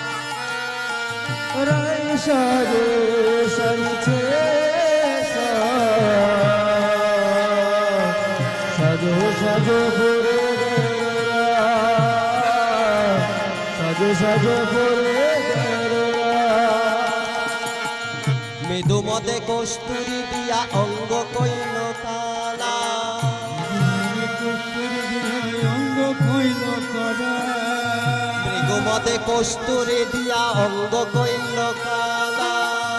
S4: রাই সাজো সাজছে সাজো সাজো পড়ে সাজো সাজো পড়ে
S2: মৃদু মদে কস্তুরি দিয়া অঙ্গ কইল কালা
S3: অঙ্গ কইল করা
S2: মৃদু মদে কস্তুরি দিয়া অঙ্গ কইল কালা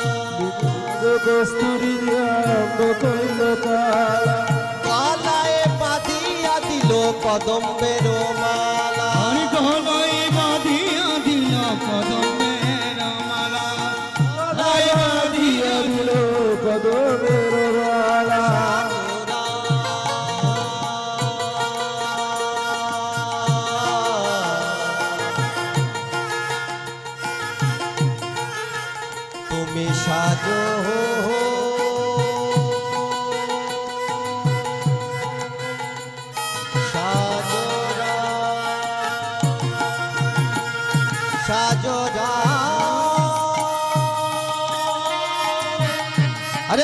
S4: কস্তুরি কইল কালা
S2: গলায় বাঁধিয়া দিল কদম্বের মালা
S3: হরি গলায় বাঁধিয়া দিল কদমের মালা
S4: বাঁধিয়া দিল কদমের মালা
S2: তুমি সাজো সাজো আরে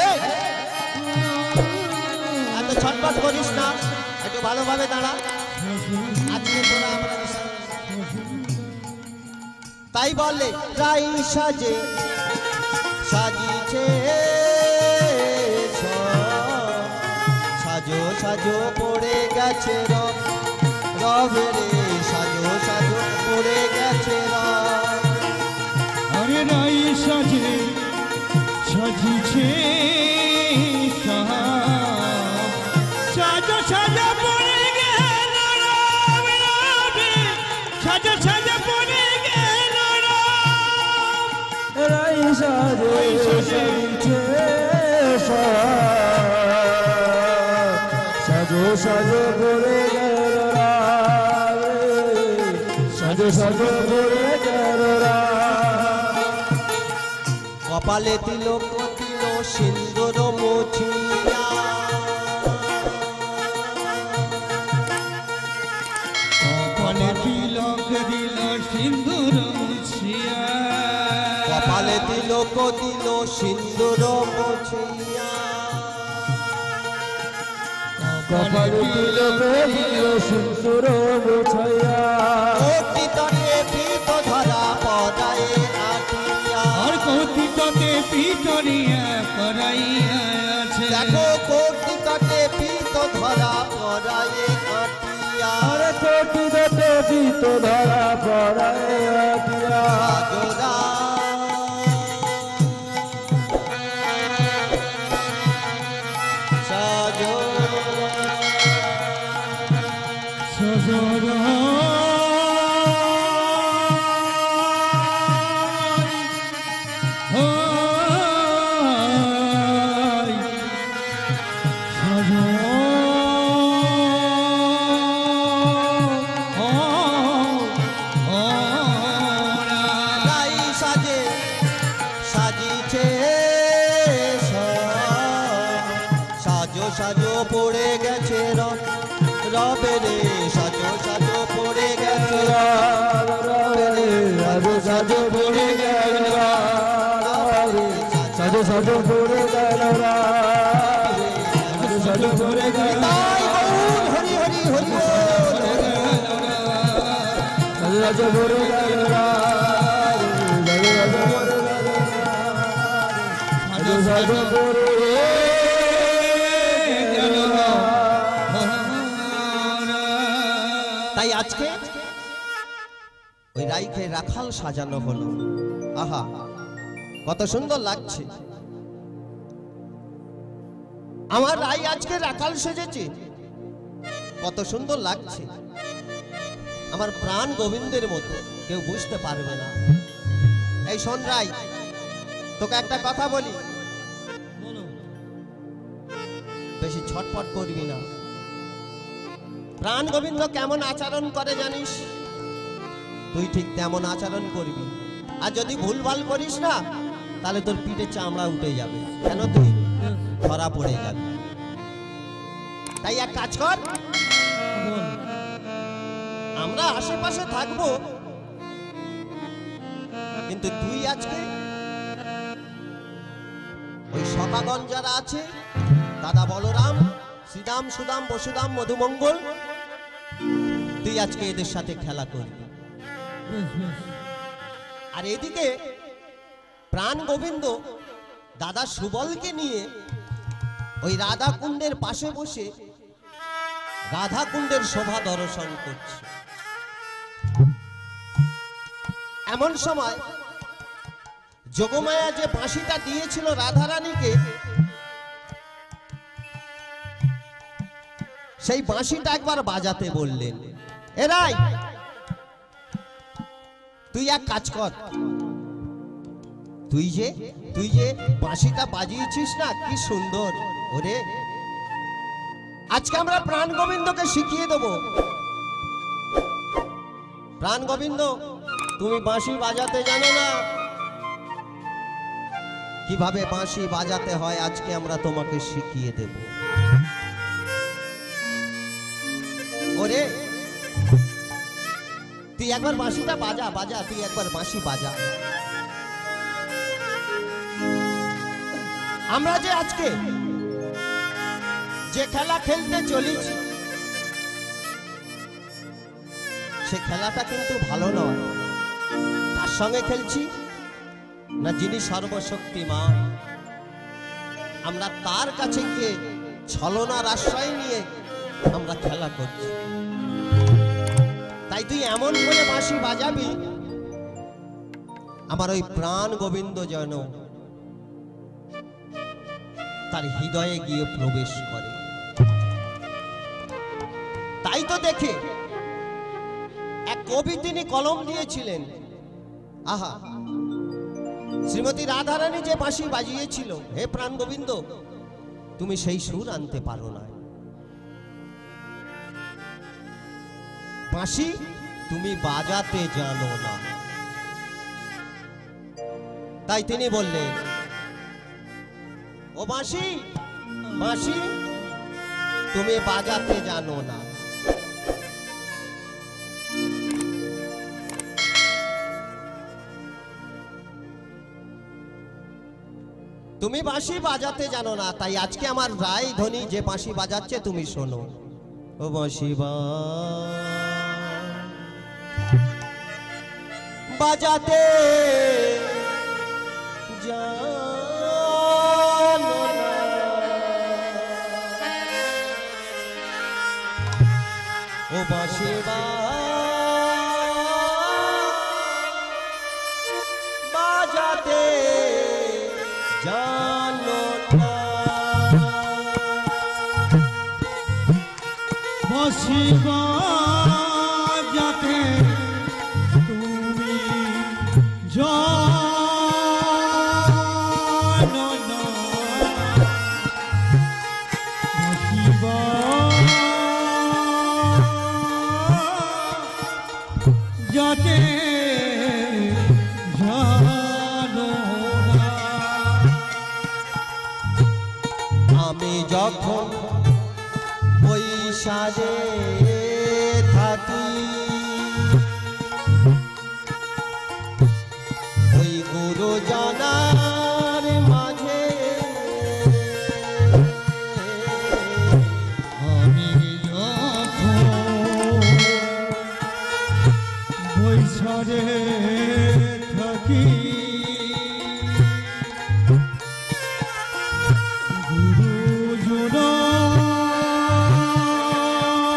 S2: এত ছটপট করিস না, একটু ভালোভাবে দাঁড়া। আজকে তোরা আমরা তাই বলে রাই সাজে সাজিছে সাজো সাজো পড়ে গেছে রব রবে রে সাজো সাজো পড়ে গেছে রব
S3: হরে রাই সাজে সাজিছে সাজো সাজো পড়ে গেল রবে রবে সাজো সাজো পড়ে গেল
S4: রাই সাজো সাজিছে সাজো সাজো পড়ে গেল সাজো সাজো পড়ে গেল
S2: কপালে তিলক দিল সিন্দুর মুছিয়া
S3: কপালে তিলক দিল সিন্দুর মুছিয়া
S2: কপালে তিলক দিল সিন্দুর মুছিয়া
S4: কপালে তিলক দিল সিন্দুর মুছাইয়া
S2: কোটি তটে পীত ধরা পদায়ে আটিয়া
S3: আর কৌতিকতে পিটরিয়া করাইয়া আছে
S2: দেখো কোটি তটে পীত ধরা পদায়ে আটিয়া
S4: আরে কোটি দতে পিত ধরা পড়াইয়া দিয়া
S2: সাজোরা সাজো
S3: সজরা
S2: রাই সাজে সাজিছে সাজো সাজো পড়ে গেছে রব রবে রে সাজো সাজো পড়ে গেছে
S4: সাজো সাজো পড়ে গেল সাজো সাজো পড়ে গেল সাজো সাজো পড়ে গেল
S2: তাই বলুন হরি হরি হরি বল।
S4: সাজো সাজো পড়ে গেল সাজো সাজো পড়ে
S2: তাই আজকে ওই রাইকে রাখাল সাজানো হলো। আহা কত সুন্দর লাগছে, আমার রাই আজকে রাখাল সেজেছে, কত সুন্দর লাগছে, আমার প্রাণ গোবিন্দের মতো, কেউ বুঝতে পারবে না। এই শোন রাই, তোকে একটা কথা বলি, বেশি ছটফট করবি না। প্রাণ গোবিন্দ কেমন আচরণ করে জানিস, তুই ঠিক তেমন আচরণ করবি। আর যদি ভুলভাল করিস না, তাহলে তোর পিঠে চামড়া উঠে যাবে। কেন তুই ধরা পড়ে যাবে। তাই এক কাজ কর, আমরা আশেপাশে থাকবো, কিন্তু তুই আজকে ওই সখাগণ যারা আছে, দাদা বলরাম, শ্রীরাম, সুদাম, বসুদাম, মধুমঙ্গল, তুই আজকে এদের সাথে খেলা করবি। আর এদিকে প্রাণ গোবিন্দ দাদা সুবলকে নিয়ে ওই রাধা কুণ্ডের পাশে বসে রাধা কুণ্ডের শোভা দর্শন করছে। এমন সময় যোগমায়া যে বাঁশিটা দিয়েছিল রাধারানীকে, সেই বাঁশিটা একবার বাজাতে বললেন। এরাই তুই এক কাজ কর, তুই যে বাঁশিটা বাজিয়েছিস না, কি সুন্দর। ওরে আজকে আমরা প্রাণ গোবিন্দকে শিখিয়ে দেব। প্রাণ গোবিন্দ, তুমি বাঁশি বাজাতে জানো না, কিভাবে বাঁশি বাজাতে হয় আজকে আমরা তোমাকে শিখিয়ে দেব। ওরে তুই একবার বাঁশিটা বাজা, বাজা, তুই একবার বাঁশি বাজা। আমরা যে আজকে যে খেলা খেলতে চলেছি, সে খেলাটা কিন্তু ভালো নয়। তার সঙ্গে খেলছি না, যিনি সর্বশক্তিমান, আমরা তার কাছে গিয়ে ছলনার আশ্রয় নিয়ে আমরা খেলা করছি। তাই তুই এমন করে বাঁশি বাজাবি, আমার ওই প্রাণ গোবিন্দ যেন তার হৃদয়ে গিয়ে প্রবেশ করে। তাই তো দেখে এক কবি তিনি কলম দিয়েছিলেন, আহা, শ্রীমতী রাধারানী যে বাঁশি বাজিয়েছিল, হে প্রাণ গোবিন্দ, তুমি সেই সুর আনতে পারো না। বাঁশি তুমি বাজাতে জানো না। তাই তিনি বললেন, ও বাঁশি, বাঁশি তুমি বাজাতে জানো না। তুমি বাঁশি বাজাতে জানো না, তাই আজকে আমার রায় ধ্বনি যে বাঁশি বাজাচ্ছে তুমি শোনো। ও বাঁশি বাজাতে জানো না, ও বাঁশি বাজাতে জানো না।
S3: বাঁশি বাজাতে তুমি জানো না, বাঁশি বাজাতে জানো না।
S2: আমি যখন ওই সাজে থাকি, ওই গুরু জানার মাঝে,
S3: আমি যখন বৈশাখে থাকি, গুরু জনা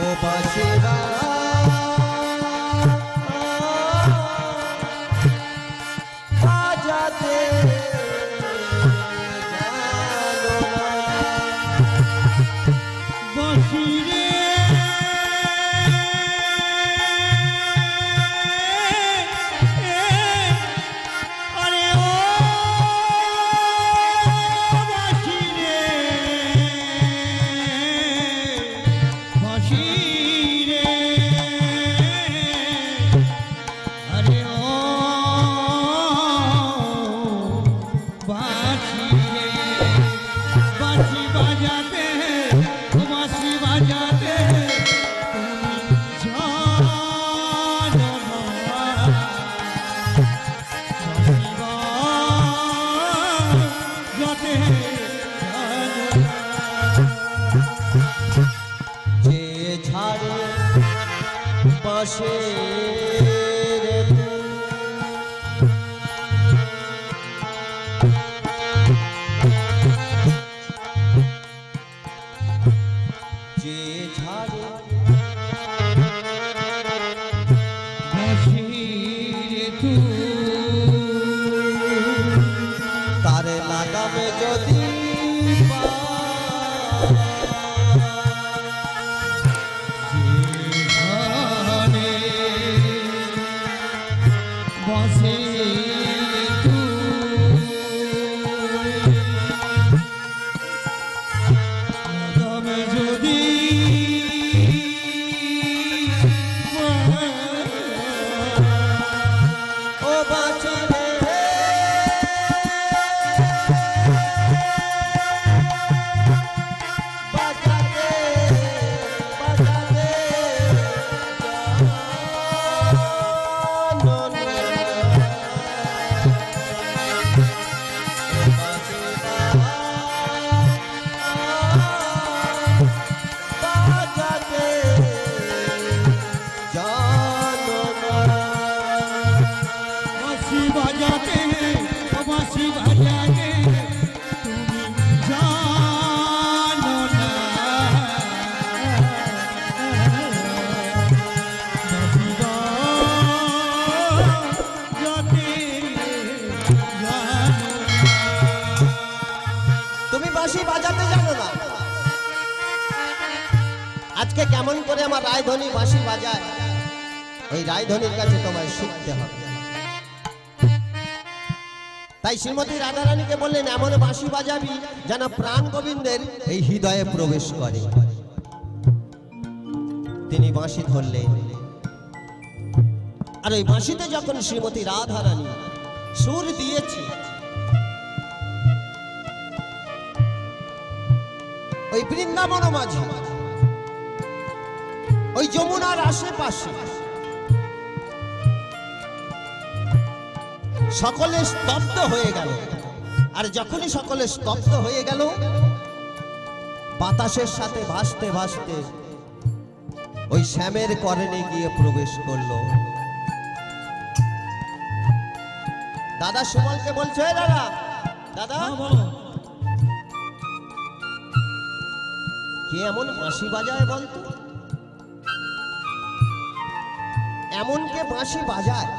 S2: বাঁশি বাজাতে জানো না।
S3: বাঁশি রে আরে ও বাঁশি রে বাঁশি রে আরে ও বাঁশি রে বাঁশি বাজাতে বাঁশি বাজাতে তুমি জানো না বাঁশি বাজাতে জানো না
S2: যে ঝাড়ে বাঁশের যে ঝাড়ে
S3: বাঁশি রে তুই
S2: তার লাগামে যদি
S3: জীবনে বসে তুমি যদি
S2: ও বাঁচি রে বাজাতে বাজাতে জানো না। বাঁশি বাজাতে জানো না।
S3: বাঁশি বাজাতে বাঁশি বাজাতে তুমি জানো না বাঁশি বাজাতে জানো
S2: তুমি বাঁশি বাজাতে জানো না। আজকে কেমন করে আমার রায়ধনী বাঁশি বাজায় ওই রায়ধনীর কাছে তোমায় শিখতে হবে। তাই শ্রীমতী রাধারানীকে বললেন এমন বাঁশি বাজাবি যেন প্রাণ গোবিন্দের এই হৃদয়ে প্রবেশ করে। তিনি বাঁশি ধরলেন আর ওই বাঁশিতে যখন শ্রীমতী রাধারানী সুর দিয়েছে ওই বৃন্দাবন মাঝে ওই যমুনার আশেপাশে সকলে স্তব্ধ হয়ে গেল। আর যখনই সকলে স্তব্ধ হয়ে গেল বাতাসের সাথে ভাসতে ভাসতে ওই শ্যামের করণে গিয়ে প্রবেশ করলো। দাদা সুমলকে বলছে "এ দাদা দাদা
S3: বলো
S2: কে এমন বাঁশি বাজায় বলতো? এমন কে বাঁশি বাজায়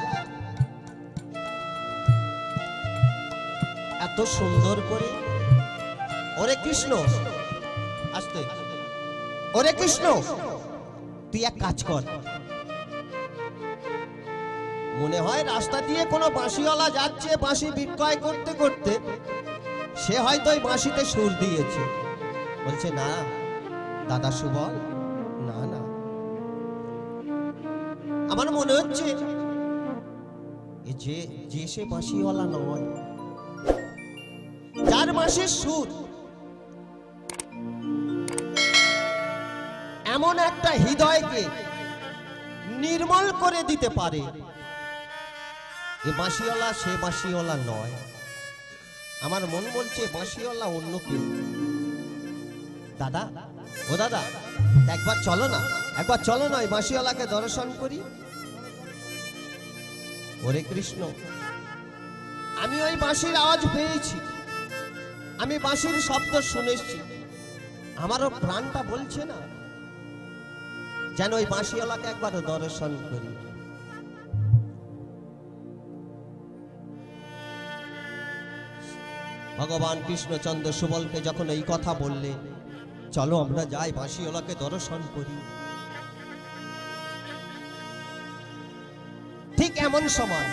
S2: এত সুন্দর করে? ওরে কৃষ্ণ আসতে, ওরে কৃষ্ণ তুই এক কাজ কর, মনে হয় রাস্তা দিয়ে কোনো বাঁশিওয়ালা যাচ্ছে বাঁশি বিক্রয় করতে করতে, সে হয়তো ওই বাঁশিতে সুর দিয়েছে। বলছে না দাদা সুবল, না না আমার মনে হচ্ছে যে সে বাঁশিওয়ালা নয়, যার বাঁশির সুর এমন একটা হৃদয়কে নির্মল করে দিতে পারে, এ বাঁশিওয়ালা সে বাঁশিওয়ালা নয়। আমার মন বলছে বাঁশিওয়ালা অন্য কেউ। দাদা ও দাদা একবার চলো না, একবার চলো না ওই বাঁশিওয়ালাকে দর্শন করি। ওরে কৃষ্ণ আমি ওই বাঁশির আওয়াজ পেয়েছি, আমি বাঁশির শব্দ শুনেছি, আমারও প্রাণটা বলছে না যেন ওই বাঁশিওয়ালাকে একবার দর্শন করি। ভগবান কৃষ্ণচন্দ্র সুবলকে যখন এই কথা বললেন, চলো আমরা যাই বাঁশিওয়ালাকে দর্শন করি, ঠিক এমন সময়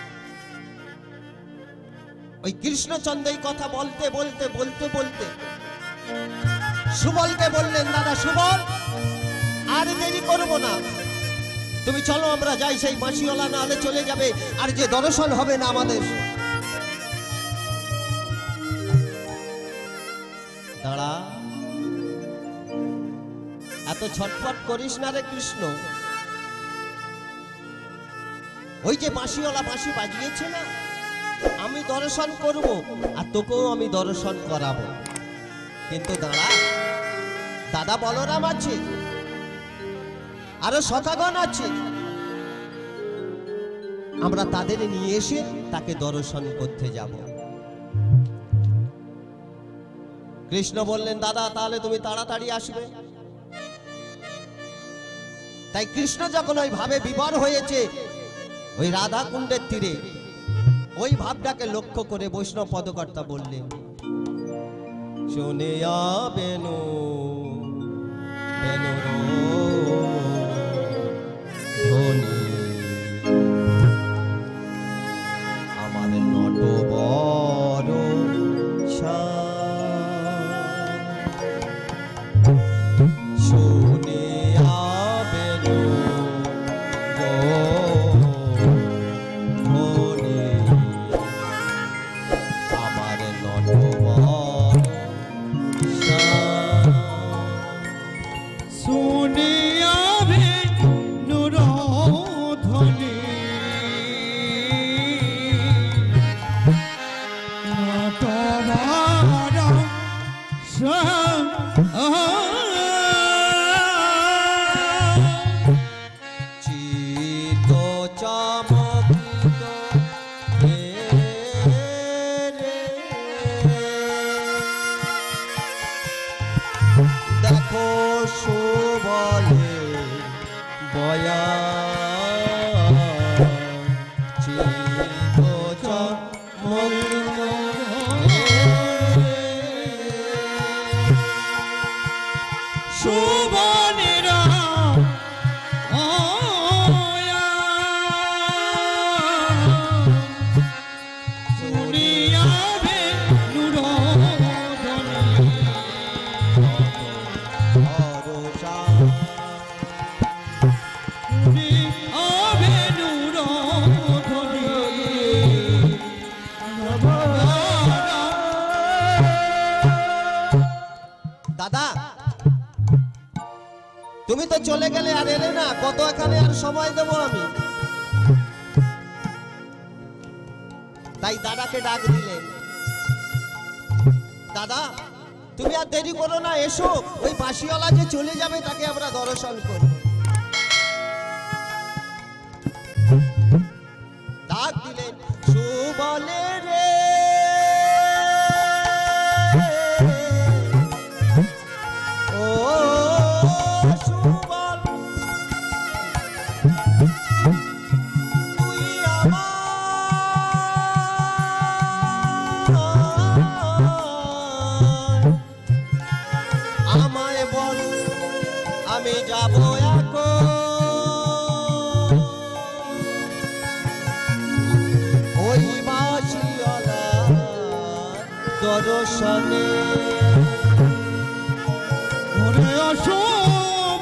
S2: ওই কৃষ্ণচন্দ্র এই কথা বলতে বলতে বলতে বলতে সুবলকে বললেন, দাদা সুবল, আর দেরি করবো না, তুমি চলো আমরা যাই, সেই বাঁশিওয়ালা না হলে চলে যাবে, আর যে দর্শন হবে না আমাদের। দাঁড়া, এত ছটফট করিস না রে কৃষ্ণ, ওই যে বাঁশিওয়ালা বাঁশি বাজিয়েছে না, আমি দর্শন করব আর তোকেও আমি দর্শন করাবো। কিন্তু দাঁড়া, দাদা বলরাম আছে, আরো শতাগণ আছে, আমরা তাদের নিয়ে এসে তাকে দর্শন করতে যাব। কৃষ্ণ বললেন, দাদা তাহলে তুমি তাড়াতাড়ি আসবে। তাই কৃষ্ণ যখন ওই ভাবে বিভোর হয়েছে ওই রাধা কুণ্ডের তীরে, ওই ভাবটাকে লক্ষ্য করে বৈষ্ণব পদকর্তা বললেন, শোনে বেনু বেনুর ধ্বনি, আমার নটবর শোনে বেনু ধ্বনি, আমার নটবর
S3: শুনিয়া বেনুর ধ্বনি,
S2: চিত চমকিত দেখো সুবলে বয়া, চিত চমকিত
S3: সুবনেরা শুনিয়া বেনুর ধ্বনি,
S2: দাদা তুমি তো চলে গেলে আর এলে না, কত এখানে আর সময় দেবো আমি। তাই দাদাকে ডাক দিলেন, দাদা তুমি আর দেরি করো না, এসো, ওই বাঁশিওয়ালা যে চলে যাবে তাকে আমরা দর্শন করি। ডাক দিলেন, সুবলে রে ও সুবল, তুই আমায় বল, আমি যাব এখন ওই বাঁশিওয়ালা দর্শনে।
S3: ওরে অশুভ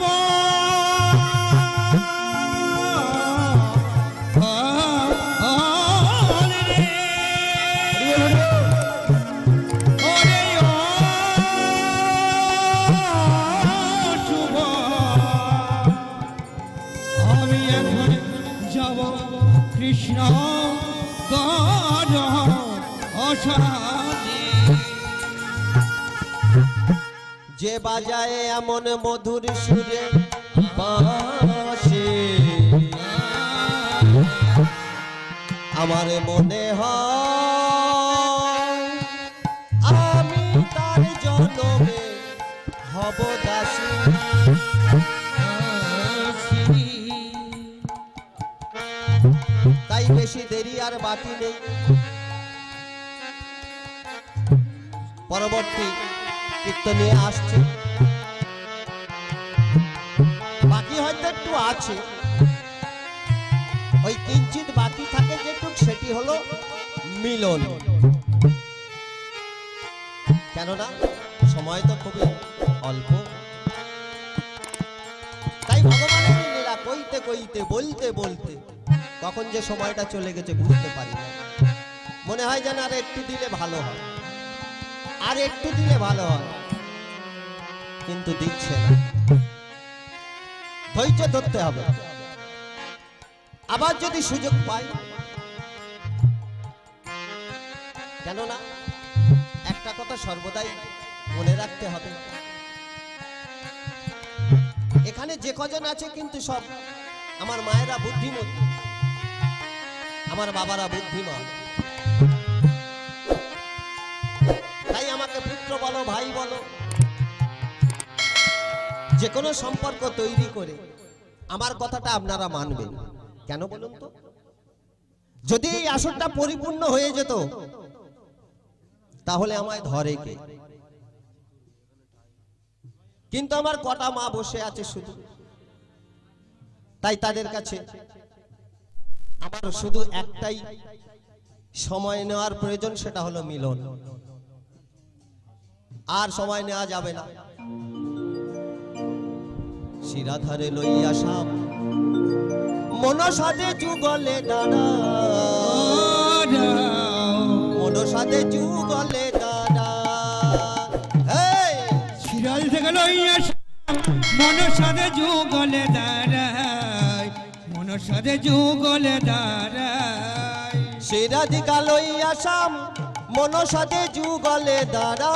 S3: ওরে অশুভ, আমি এখন যাব কৃষ্ণ দ্বার অসাধে,
S2: যে বাজায় এমন মধুর সুরে বাঁশি, আমার মনে হয় আমি তার জনমে হব দাসী। আর বাকি নেই। পরবর্তী কীর্তনে আসছে, বাকি হয়তো একটু আছে, ওই কিঞ্চিত বাকি থাকে যেটুক, সেটি হলো মিলন। কেননা সময় তো খুবই অল্প, তাই ভগবানের লীলা কইতে কইতে বলতে বলতে কখন যে সময়টা চলে গেছে বুঝতে পারি না। মনে হয় যেন আর একটু দিলে ভালো হয়, আর একটু দিলে ভালো হয়, কিন্তু দিচ্ছে না। ধৈর্য ধরতে হবে। আবার যদি সুযোগ পাই, কেননা একটা কথা সর্বদাই মনে রাখতে হবে, এখানে যে কজন আছে কিন্তু সব আমার মায়েরা বুদ্ধিমতী, আমার বাবারা বুদ্ধিমান। তাই আমাকে পুত্র বলো, ভাই বলো, যে কোনো সম্পর্ক তৈরি করে আমার কথাটা আপনারা মানবেন। কেন বলুন তো? যদি এই আসরটা পরিপূর্ণ হয়ে যেত তাহলে আমায় ধরে কে? কিন্তু আমার কটা মা বসে আছে শুধু, তাই তাদের কাছে আমার শুধু একটাই সময় নেওয়ার প্রয়োজন, সেটা হলো মিলন। আর সময় নেওয়া যাবে না। শিরাধারে লইয়া সাপ মনসাদে যুগলে দাঁড়া, মনসাদে যুগলে দাঁড়া।
S3: শিরাল থেকে লইয়া মনসাদে যুগলে দাঁড়ায়, মনসাদে যুগলে দাঁড়ায়।
S2: শিরাধিকা লইয়া সাম মনসাদে যুগলে দাঁড়া,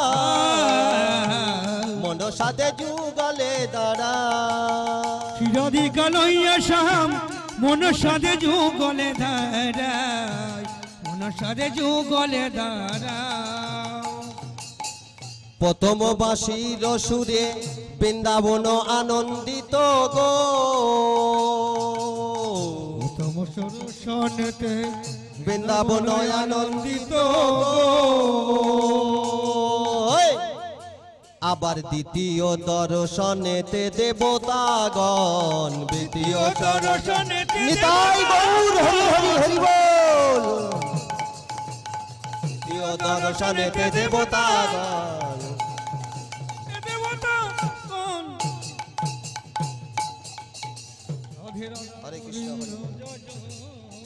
S2: মনসাদে যুগলে দাঁড়া।
S3: শিরাধিকা লইয়া শাম মনসাদে যুগলে দাঁড়ায়, মনসাদে যুগলে দাঁড়ায়।
S2: প্রথম বাঁশির সুরে বৃন্দাবন আনন্দিত গো,
S3: প্রথম সরসনেতে
S2: বৃন্দাবন আনন্দিত গো। আবার দ্বিতীয় দর্শনেতে দেবতাগণ, দ্বিতীয়
S3: দর্শনেতে
S2: নিতাই গৌর হরি হরি হরি বল। দ্বিতীয় দর্শনেতে দেবতাগণ, হরে কৃষ্ণ হরে।